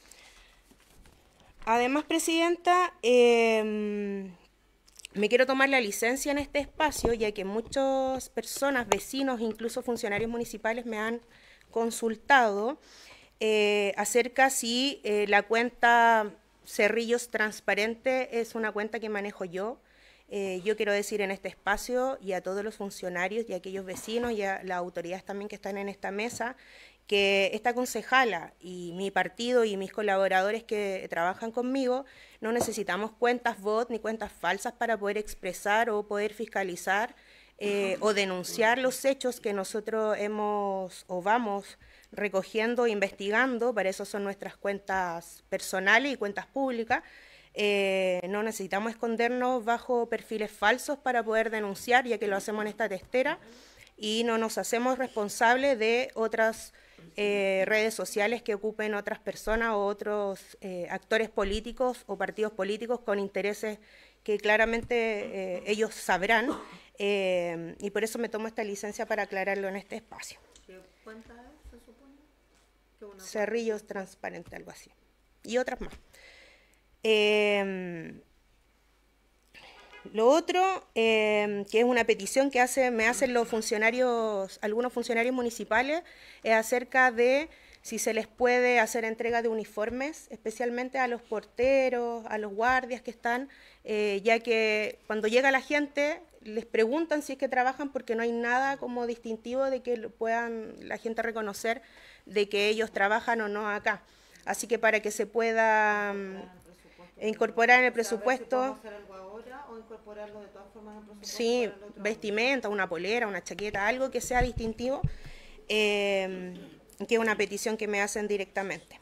Además, Presidenta, eh, me quiero tomar la licencia en este espacio, ya que muchas personas, vecinos, incluso funcionarios municipales me han consultado eh, acerca si eh, la cuenta Cerrillos Transparente es una cuenta que manejo yo. Eh, yo quiero decir en este espacio y a todos los funcionarios y a aquellos vecinos y a las autoridades también que están en esta mesa, que esta concejala y mi partido y mis colaboradores que trabajan conmigo no necesitamos cuentas bot ni cuentas falsas para poder expresar o poder fiscalizar eh, o denunciar los hechos que nosotros hemos o vamos recogiendo e investigando. Para eso son nuestras cuentas personales y cuentas públicas. Eh, no necesitamos escondernos bajo perfiles falsos para poder denunciar, ya que lo hacemos en esta testera, y no nos hacemos responsables de otras eh, redes sociales que ocupen otras personas o otros eh, actores políticos o partidos políticos con intereses que claramente eh, ellos sabrán, eh, y por eso me tomo esta licencia para aclararlo en este espacio. ¿Qué cuenta es, se supone? ¿Qué una Cerrillos Transparente, algo así. Y otras más. Eh, Lo otro, eh, que es una petición que hace, me hacen los funcionarios, algunos funcionarios municipales, es acerca de si se les puede hacer entrega de uniformes, especialmente a los porteros, a los guardias que están, eh, ya que cuando llega la gente les preguntan si es que trabajan, porque no hay nada como distintivo de que puedan la gente reconocer de que ellos trabajan o no acá. Así que para que se pueda um, incorporar en el presupuesto... o incorporarlo de todas formas en el presupuesto. Sí, vestimenta, una polera, una chaqueta, algo que sea distintivo, eh, que es una petición que me hacen directamente.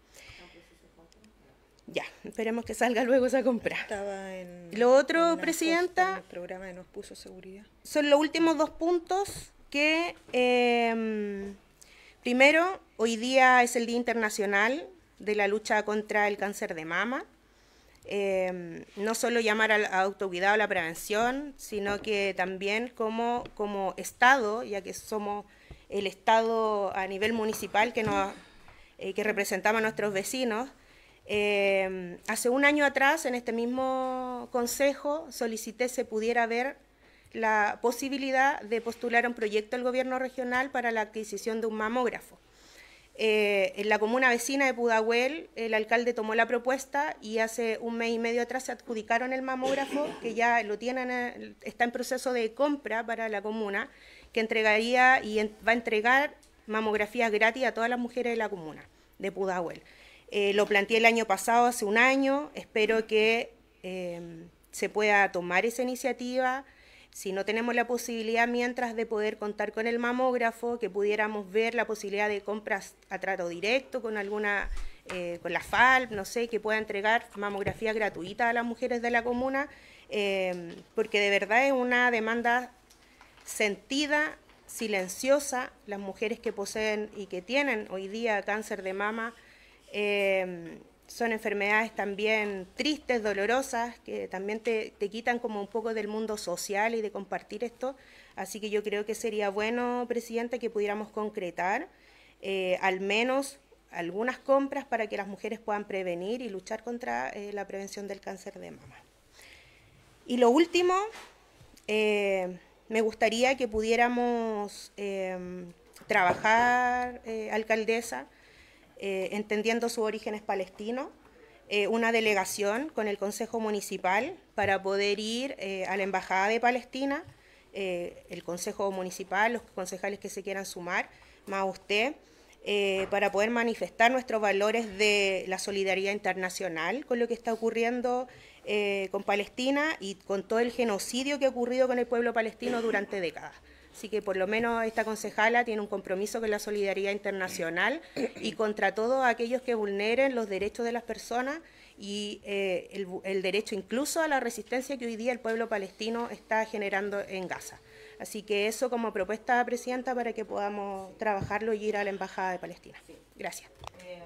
Ya, esperemos que salga luego esa compra. Estaba en, Lo otro, en Presidenta, en el programa de Nos Puso Seguridad. Son los últimos dos puntos que, eh, primero, hoy día es el Día Internacional de la lucha contra el cáncer de mama. Eh, no solo llamar al autocuidado, a la prevención, sino que también como, como Estado, ya que somos el Estado a nivel municipal que, nos, eh, que representamos a nuestros vecinos. Eh, hace un año atrás, en este mismo consejo, solicité se pudiera ver la posibilidad de postular un proyecto al gobierno regional para la adquisición de un mamógrafo. Eh, en la comuna vecina de Pudahuel, el alcalde tomó la propuesta y hace un mes y medio atrás se adjudicaron el mamógrafo, que ya lo tienen, está en proceso de compra para la comuna, que entregaría y en, va a entregar mamografías gratis a todas las mujeres de la comuna de Pudahuel. Eh, lo planteé el año pasado, hace un año, espero que eh, se pueda tomar esa iniciativa. Si no tenemos la posibilidad mientras de poder contar con el mamógrafo, que pudiéramos ver la posibilidad de compras a trato directo con alguna, eh, con la F A L P, no sé, que pueda entregar mamografía gratuita a las mujeres de la comuna, eh, porque de verdad es una demanda sentida, silenciosa. Las mujeres que poseen y que tienen hoy día cáncer de mama, eh, son enfermedades también tristes, dolorosas, que también te, te quitan como un poco del mundo social y de compartir esto. Así que yo creo que sería bueno, Presidenta, que pudiéramos concretar eh, al menos algunas compras para que las mujeres puedan prevenir y luchar contra eh, la prevención del cáncer de mama. Y lo último, eh, me gustaría que pudiéramos eh, trabajar, eh, alcaldesa, Eh, entendiendo sus orígenes palestinos, eh, una delegación con el Consejo Municipal para poder ir eh, a la Embajada de Palestina, eh, el Consejo Municipal, los concejales que se quieran sumar, más usted, eh, para poder manifestar nuestros valores de la solidaridad internacional con lo que está ocurriendo eh, con Palestina y con todo el genocidio que ha ocurrido con el pueblo palestino durante décadas. Así que por lo menos esta concejala tiene un compromiso con la solidaridad internacional y contra todos aquellos que vulneren los derechos de las personas y eh, el, el derecho incluso a la resistencia que hoy día el pueblo palestino está generando en Gaza. Así que eso como propuesta, Presidenta, para que podamos trabajarlo y ir a la Embajada de Palestina. Gracias. Eh,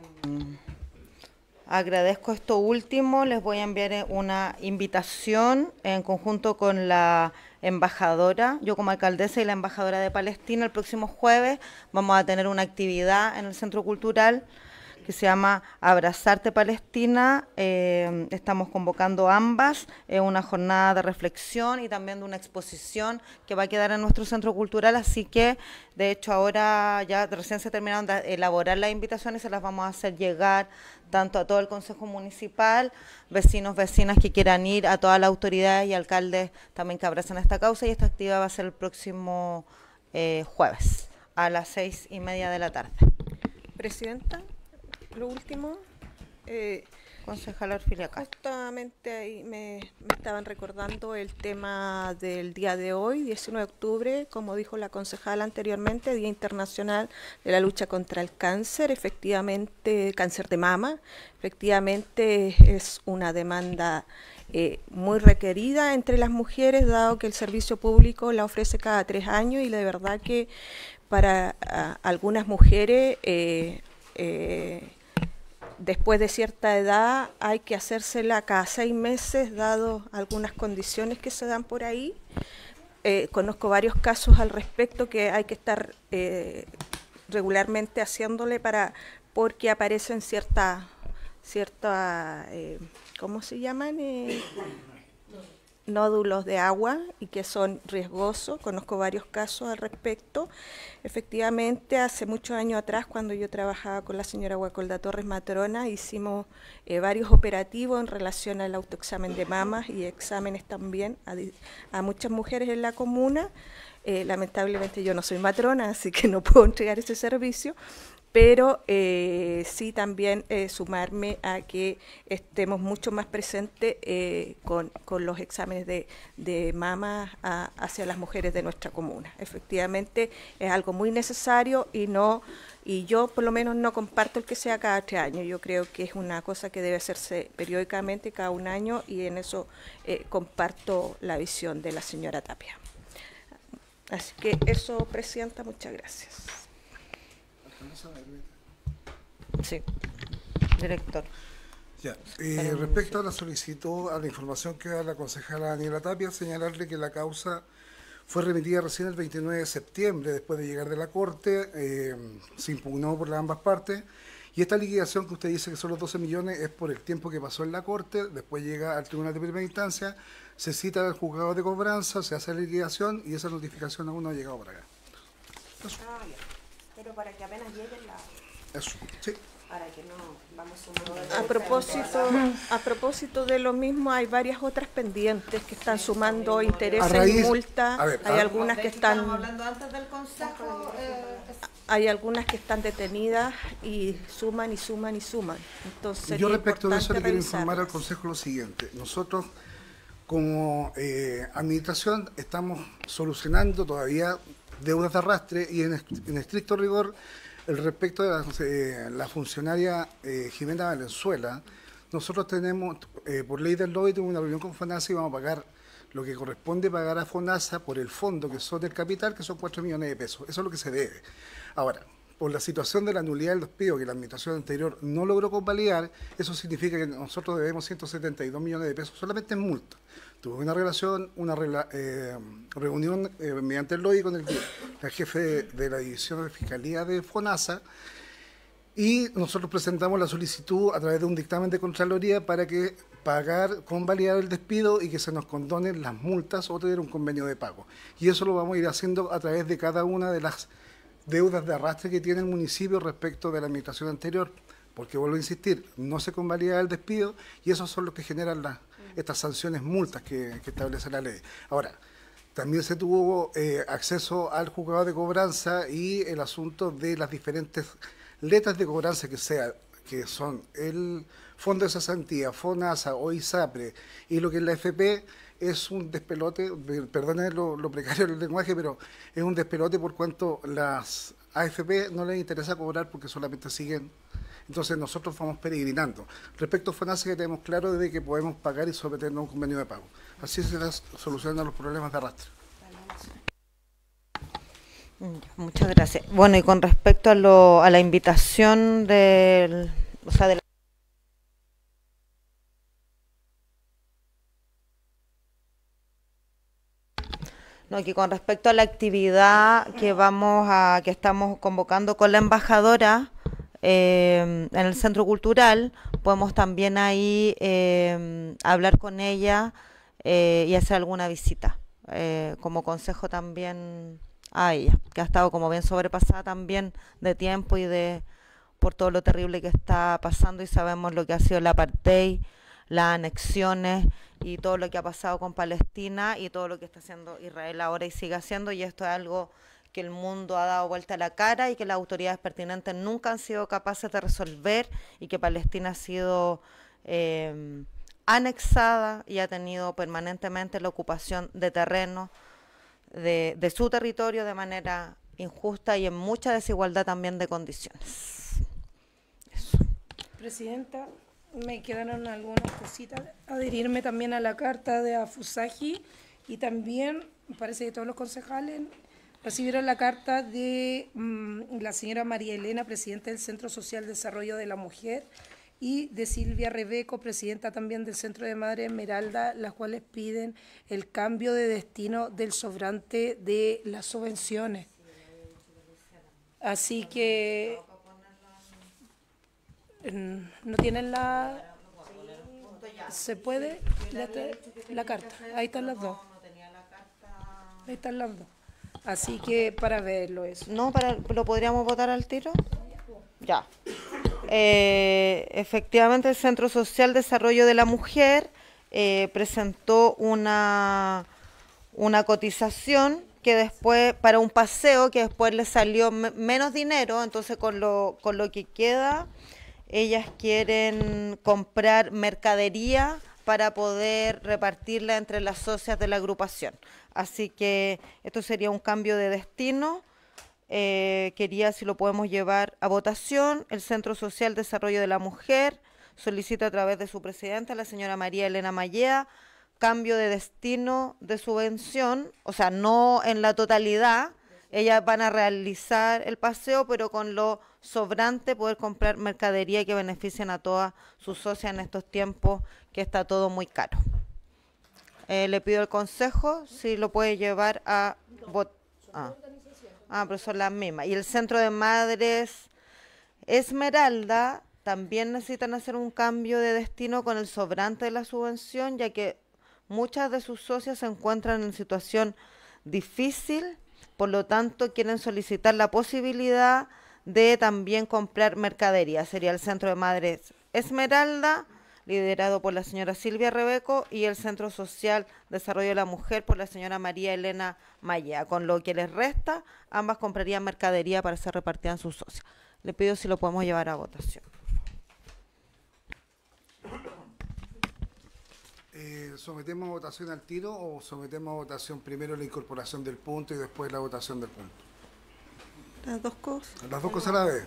agradezco esto último. Les voy a enviar una invitación en conjunto con la embajadora, yo como alcaldesa y la embajadora de Palestina. El próximo jueves vamos a tener una actividad en el Centro Cultural que se llama Abrazarte Palestina. Eh, estamos convocando ambas, eh, una jornada de reflexión y también de una exposición que va a quedar en nuestro Centro Cultural, así que de hecho ahora ya recién se terminaron de elaborar las invitaciones y se las vamos a hacer llegar tanto a todo el Consejo Municipal, vecinos, vecinas que quieran ir, a todas las autoridades y alcaldes también que abrazan esta causa, y esta actividad va a ser el próximo eh, jueves a las seis y media de la tarde. Presidenta, lo último, eh, concejala Orfilia Castro. Justamente ahí me, me estaban recordando el tema del día de hoy, diecinueve de octubre, como dijo la concejala anteriormente, Día Internacional de la Lucha contra el Cáncer, efectivamente cáncer de mama, efectivamente es una demanda eh, muy requerida entre las mujeres, dado que el servicio público la ofrece cada tres años y de verdad que para a, algunas mujeres eh, eh, después de cierta edad hay que hacérsela cada seis meses, dado algunas condiciones que se dan por ahí. Eh, conozco varios casos al respecto que hay que estar eh, regularmente haciéndole para porque aparecen ciertas, cierta, eh, ¿cómo se llaman? Eh, nódulos de agua y que son riesgosos. Conozco varios casos al respecto. Efectivamente, hace muchos años atrás, cuando yo trabajaba con la señora Guacolda Torres Matrona, hicimos eh, varios operativos en relación al autoexamen de mamas y exámenes también a, a muchas mujeres en la comuna. Eh, lamentablemente yo no soy matrona, así que no puedo entregar ese servicio, pero eh, sí también eh, sumarme a que estemos mucho más presentes eh, con, con los exámenes de, de mama a, hacia las mujeres de nuestra comuna. Efectivamente es algo muy necesario y no y yo por lo menos no comparto el que sea cada tres años. Yo creo que es una cosa que debe hacerse periódicamente cada un año y en eso eh, comparto la visión de la señora Tapia. Así que eso, Presidenta, muchas gracias. Sí, director. Ya, eh, respecto a la solicitud, a la información que da la concejala Daniela Tapia, señalarle que la causa fue remitida recién el veintinueve de septiembre, después de llegar de la Corte, eh, se impugnó por las ambas partes, y esta liquidación que usted dice que son los doce millones es por el tiempo que pasó en la Corte, después llega al Tribunal de Primera Instancia, se cita al juzgado de cobranza, se hace la liquidación y esa notificación aún no ha llegado para acá. Ah, ya. Pero para que apenas llegue la... Eso, sí. Para que no vamos sumando. A propósito, a propósito de lo mismo, hay varias otras pendientes que están sumando intereses raíz- y multas. a ver, Hay a- algunas que Estamos están, hablando antes del consejo. eh, hay algunas que están detenidas y suman y suman y suman. Entonces, Yo sería respecto de eso le importante quiero informar al revisarlas. Consejo lo siguiente. Nosotros, como eh, administración, estamos solucionando todavía deudas de arrastre y en, est- en estricto rigor, el respecto de la, eh, la funcionaria eh, Jimena Valenzuela, nosotros tenemos, eh, por ley del lobby, tenemos una reunión con FONASA y vamos a pagar lo que corresponde pagar a FONASA por el fondo, que son del capital, que son cuatro millones de pesos. Eso es lo que se debe. Ahora, por la situación de la nulidad del despido que la administración anterior no logró convalidar, eso significa que nosotros debemos ciento setenta y dos millones de pesos solamente en multa. Tuve una relación, una rela- eh, reunión eh, mediante el lobby con el, el jefe de, de la división de fiscalía de FONASA y nosotros presentamos la solicitud a través de un dictamen de Contraloría para que pagar, convalidar el despido y que se nos condonen las multas o tener un convenio de pago. Y eso lo vamos a ir haciendo a través de cada una de las deudas de arrastre que tiene el municipio respecto de la administración anterior, porque vuelvo a insistir, no se convalida el despido y esos son los que generan las, estas sanciones multas que, que establece la ley. Ahora, también se tuvo eh, acceso al juzgado de cobranza y el asunto de las diferentes letras de cobranza que sea, que son el Fondo de Cesantía, FONASA o ISAPRE y lo que es la F P, es un despelote, perdonen lo, lo precario del lenguaje, pero es un despelote por cuanto las A F P no les interesa cobrar porque solamente siguen. Entonces nosotros vamos peregrinando. Respecto a FONASA, que tenemos claro de que podemos pagar y someternos a un convenio de pago. Así se las solucionan los problemas de arrastre. Muchas gracias. Bueno, y con respecto a, lo, a la invitación del, o sea, de la No, que con respecto a la actividad que vamos a, que estamos convocando con la embajadora eh, en el Centro Cultural, podemos también ahí eh, hablar con ella eh, y hacer alguna visita, eh, como consejo también a ella, que ha estado como bien sobrepasada también de tiempo y de por todo lo terrible que está pasando y sabemos lo que ha sido el apartheid, las anexiones y todo lo que ha pasado con Palestina y todo lo que está haciendo Israel ahora y sigue haciendo, y esto es algo que el mundo ha dado vuelta a la cara y que las autoridades pertinentes nunca han sido capaces de resolver, y que Palestina ha sido eh, anexada y ha tenido permanentemente la ocupación de terrenos de, de su territorio de manera injusta y en mucha desigualdad también de condiciones. Eso. Presidenta, me quedaron algunas cositas. Adherirme también a la carta de Afusaji y también, me parece que todos los concejales recibieron la carta de mmm, la señora María Elena, presidenta del Centro Social de Desarrollo de la Mujer, y de Silvia Rebeco, presidenta también del Centro de Madre Esmeralda, las cuales piden el cambio de destino del sobrante de las subvenciones. Así que no tienen la... ¿Se puede? La, la carta. Ahí están las dos. Ahí están las dos. Así que para verlo eso. ¿No? Para, ¿lo podríamos votar al tiro? Ya. Eh, efectivamente, el Centro Social Desarrollo de la Mujer eh, presentó una, una cotización que después, para un paseo, que después le salió me, menos dinero, entonces con lo, con lo que queda, ellas quieren comprar mercadería para poder repartirla entre las socias de la agrupación. Así que esto sería un cambio de destino. Eh, quería si lo podemos llevar a votación. El Centro Social Desarrollo de la Mujer solicita a través de su presidenta, la señora María Elena Mallea, cambio de destino de subvención, o sea, no en la totalidad. Ellas van a realizar el paseo, pero con lo sobrante poder comprar mercadería que beneficien a todas sus socias en estos tiempos que está todo muy caro. Eh, le pido al Consejo si lo puede llevar a votar. Ah. ah, pero son las mismas. Y el Centro de Madres Esmeralda también necesitan hacer un cambio de destino con el sobrante de la subvención, ya que muchas de sus socias se encuentran en situación difícil. Por lo tanto, quieren solicitar la posibilidad de también comprar mercadería. Sería el Centro de Madres Esmeralda, liderado por la señora Silvia Rebeco, y el Centro Social Desarrollo de la Mujer por la señora María Elena Maya. Con lo que les resta, ambas comprarían mercadería para ser repartida en sus socios. Le pido si lo podemos llevar a votación. Eh, ¿Sometemos a votación al tiro o sometemos a votación primero la incorporación del punto y después la votación del punto? Las dos cosas. Las dos cosas a la vez.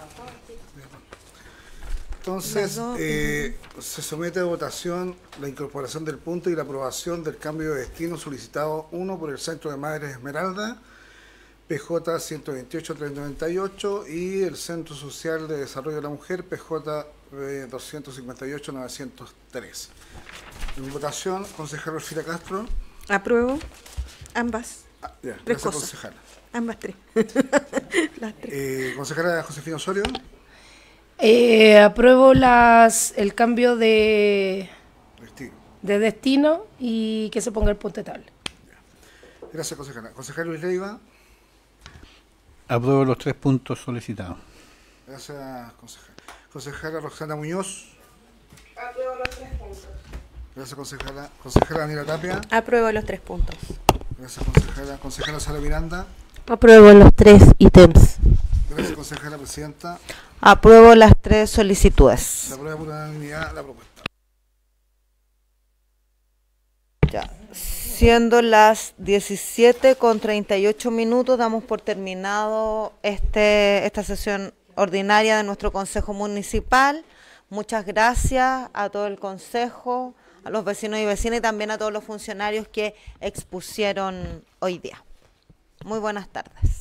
Entonces, eh, se somete a votación la incorporación del punto y la aprobación del cambio de destino solicitado, uno por el Centro de Madres Esmeralda, P J ciento veintiocho mil trescientos noventa y ocho, y el Centro Social de Desarrollo de la Mujer, P J doscientos cincuenta y ocho mil novecientos tres. En votación, concejal Orfila Castro. Apruebo ambas. Ah, ya, tres gracias, cosas. concejala. Ambas tres. Las tres. Eh, concejala Josefina Osorio. Eh, apruebo las el cambio de Destino. de destino y que se ponga el punto de tabla. Gracias, concejala. Concejal Luis Leiva. Apruebo los tres puntos solicitados. Gracias, concejala. Concejala Roxana Muñoz. Apruebo los tres puntos. Gracias, concejala. Concejala Daniela Tapia. Apruebo los tres puntos. Gracias, concejala. Concejala Sara Miranda. Apruebo los tres ítems. Gracias, concejala presidenta. Apruebo las tres solicitudes. Se aprueba por unanimidad la propuesta. Ya. Siendo las diecisiete con treinta y ocho minutos, damos por terminado este esta sesión ordinaria de nuestro Consejo Municipal. Muchas gracias a todo el Consejo, a los vecinos y vecinas y también a todos los funcionarios que expusieron hoy día. Muy buenas tardes.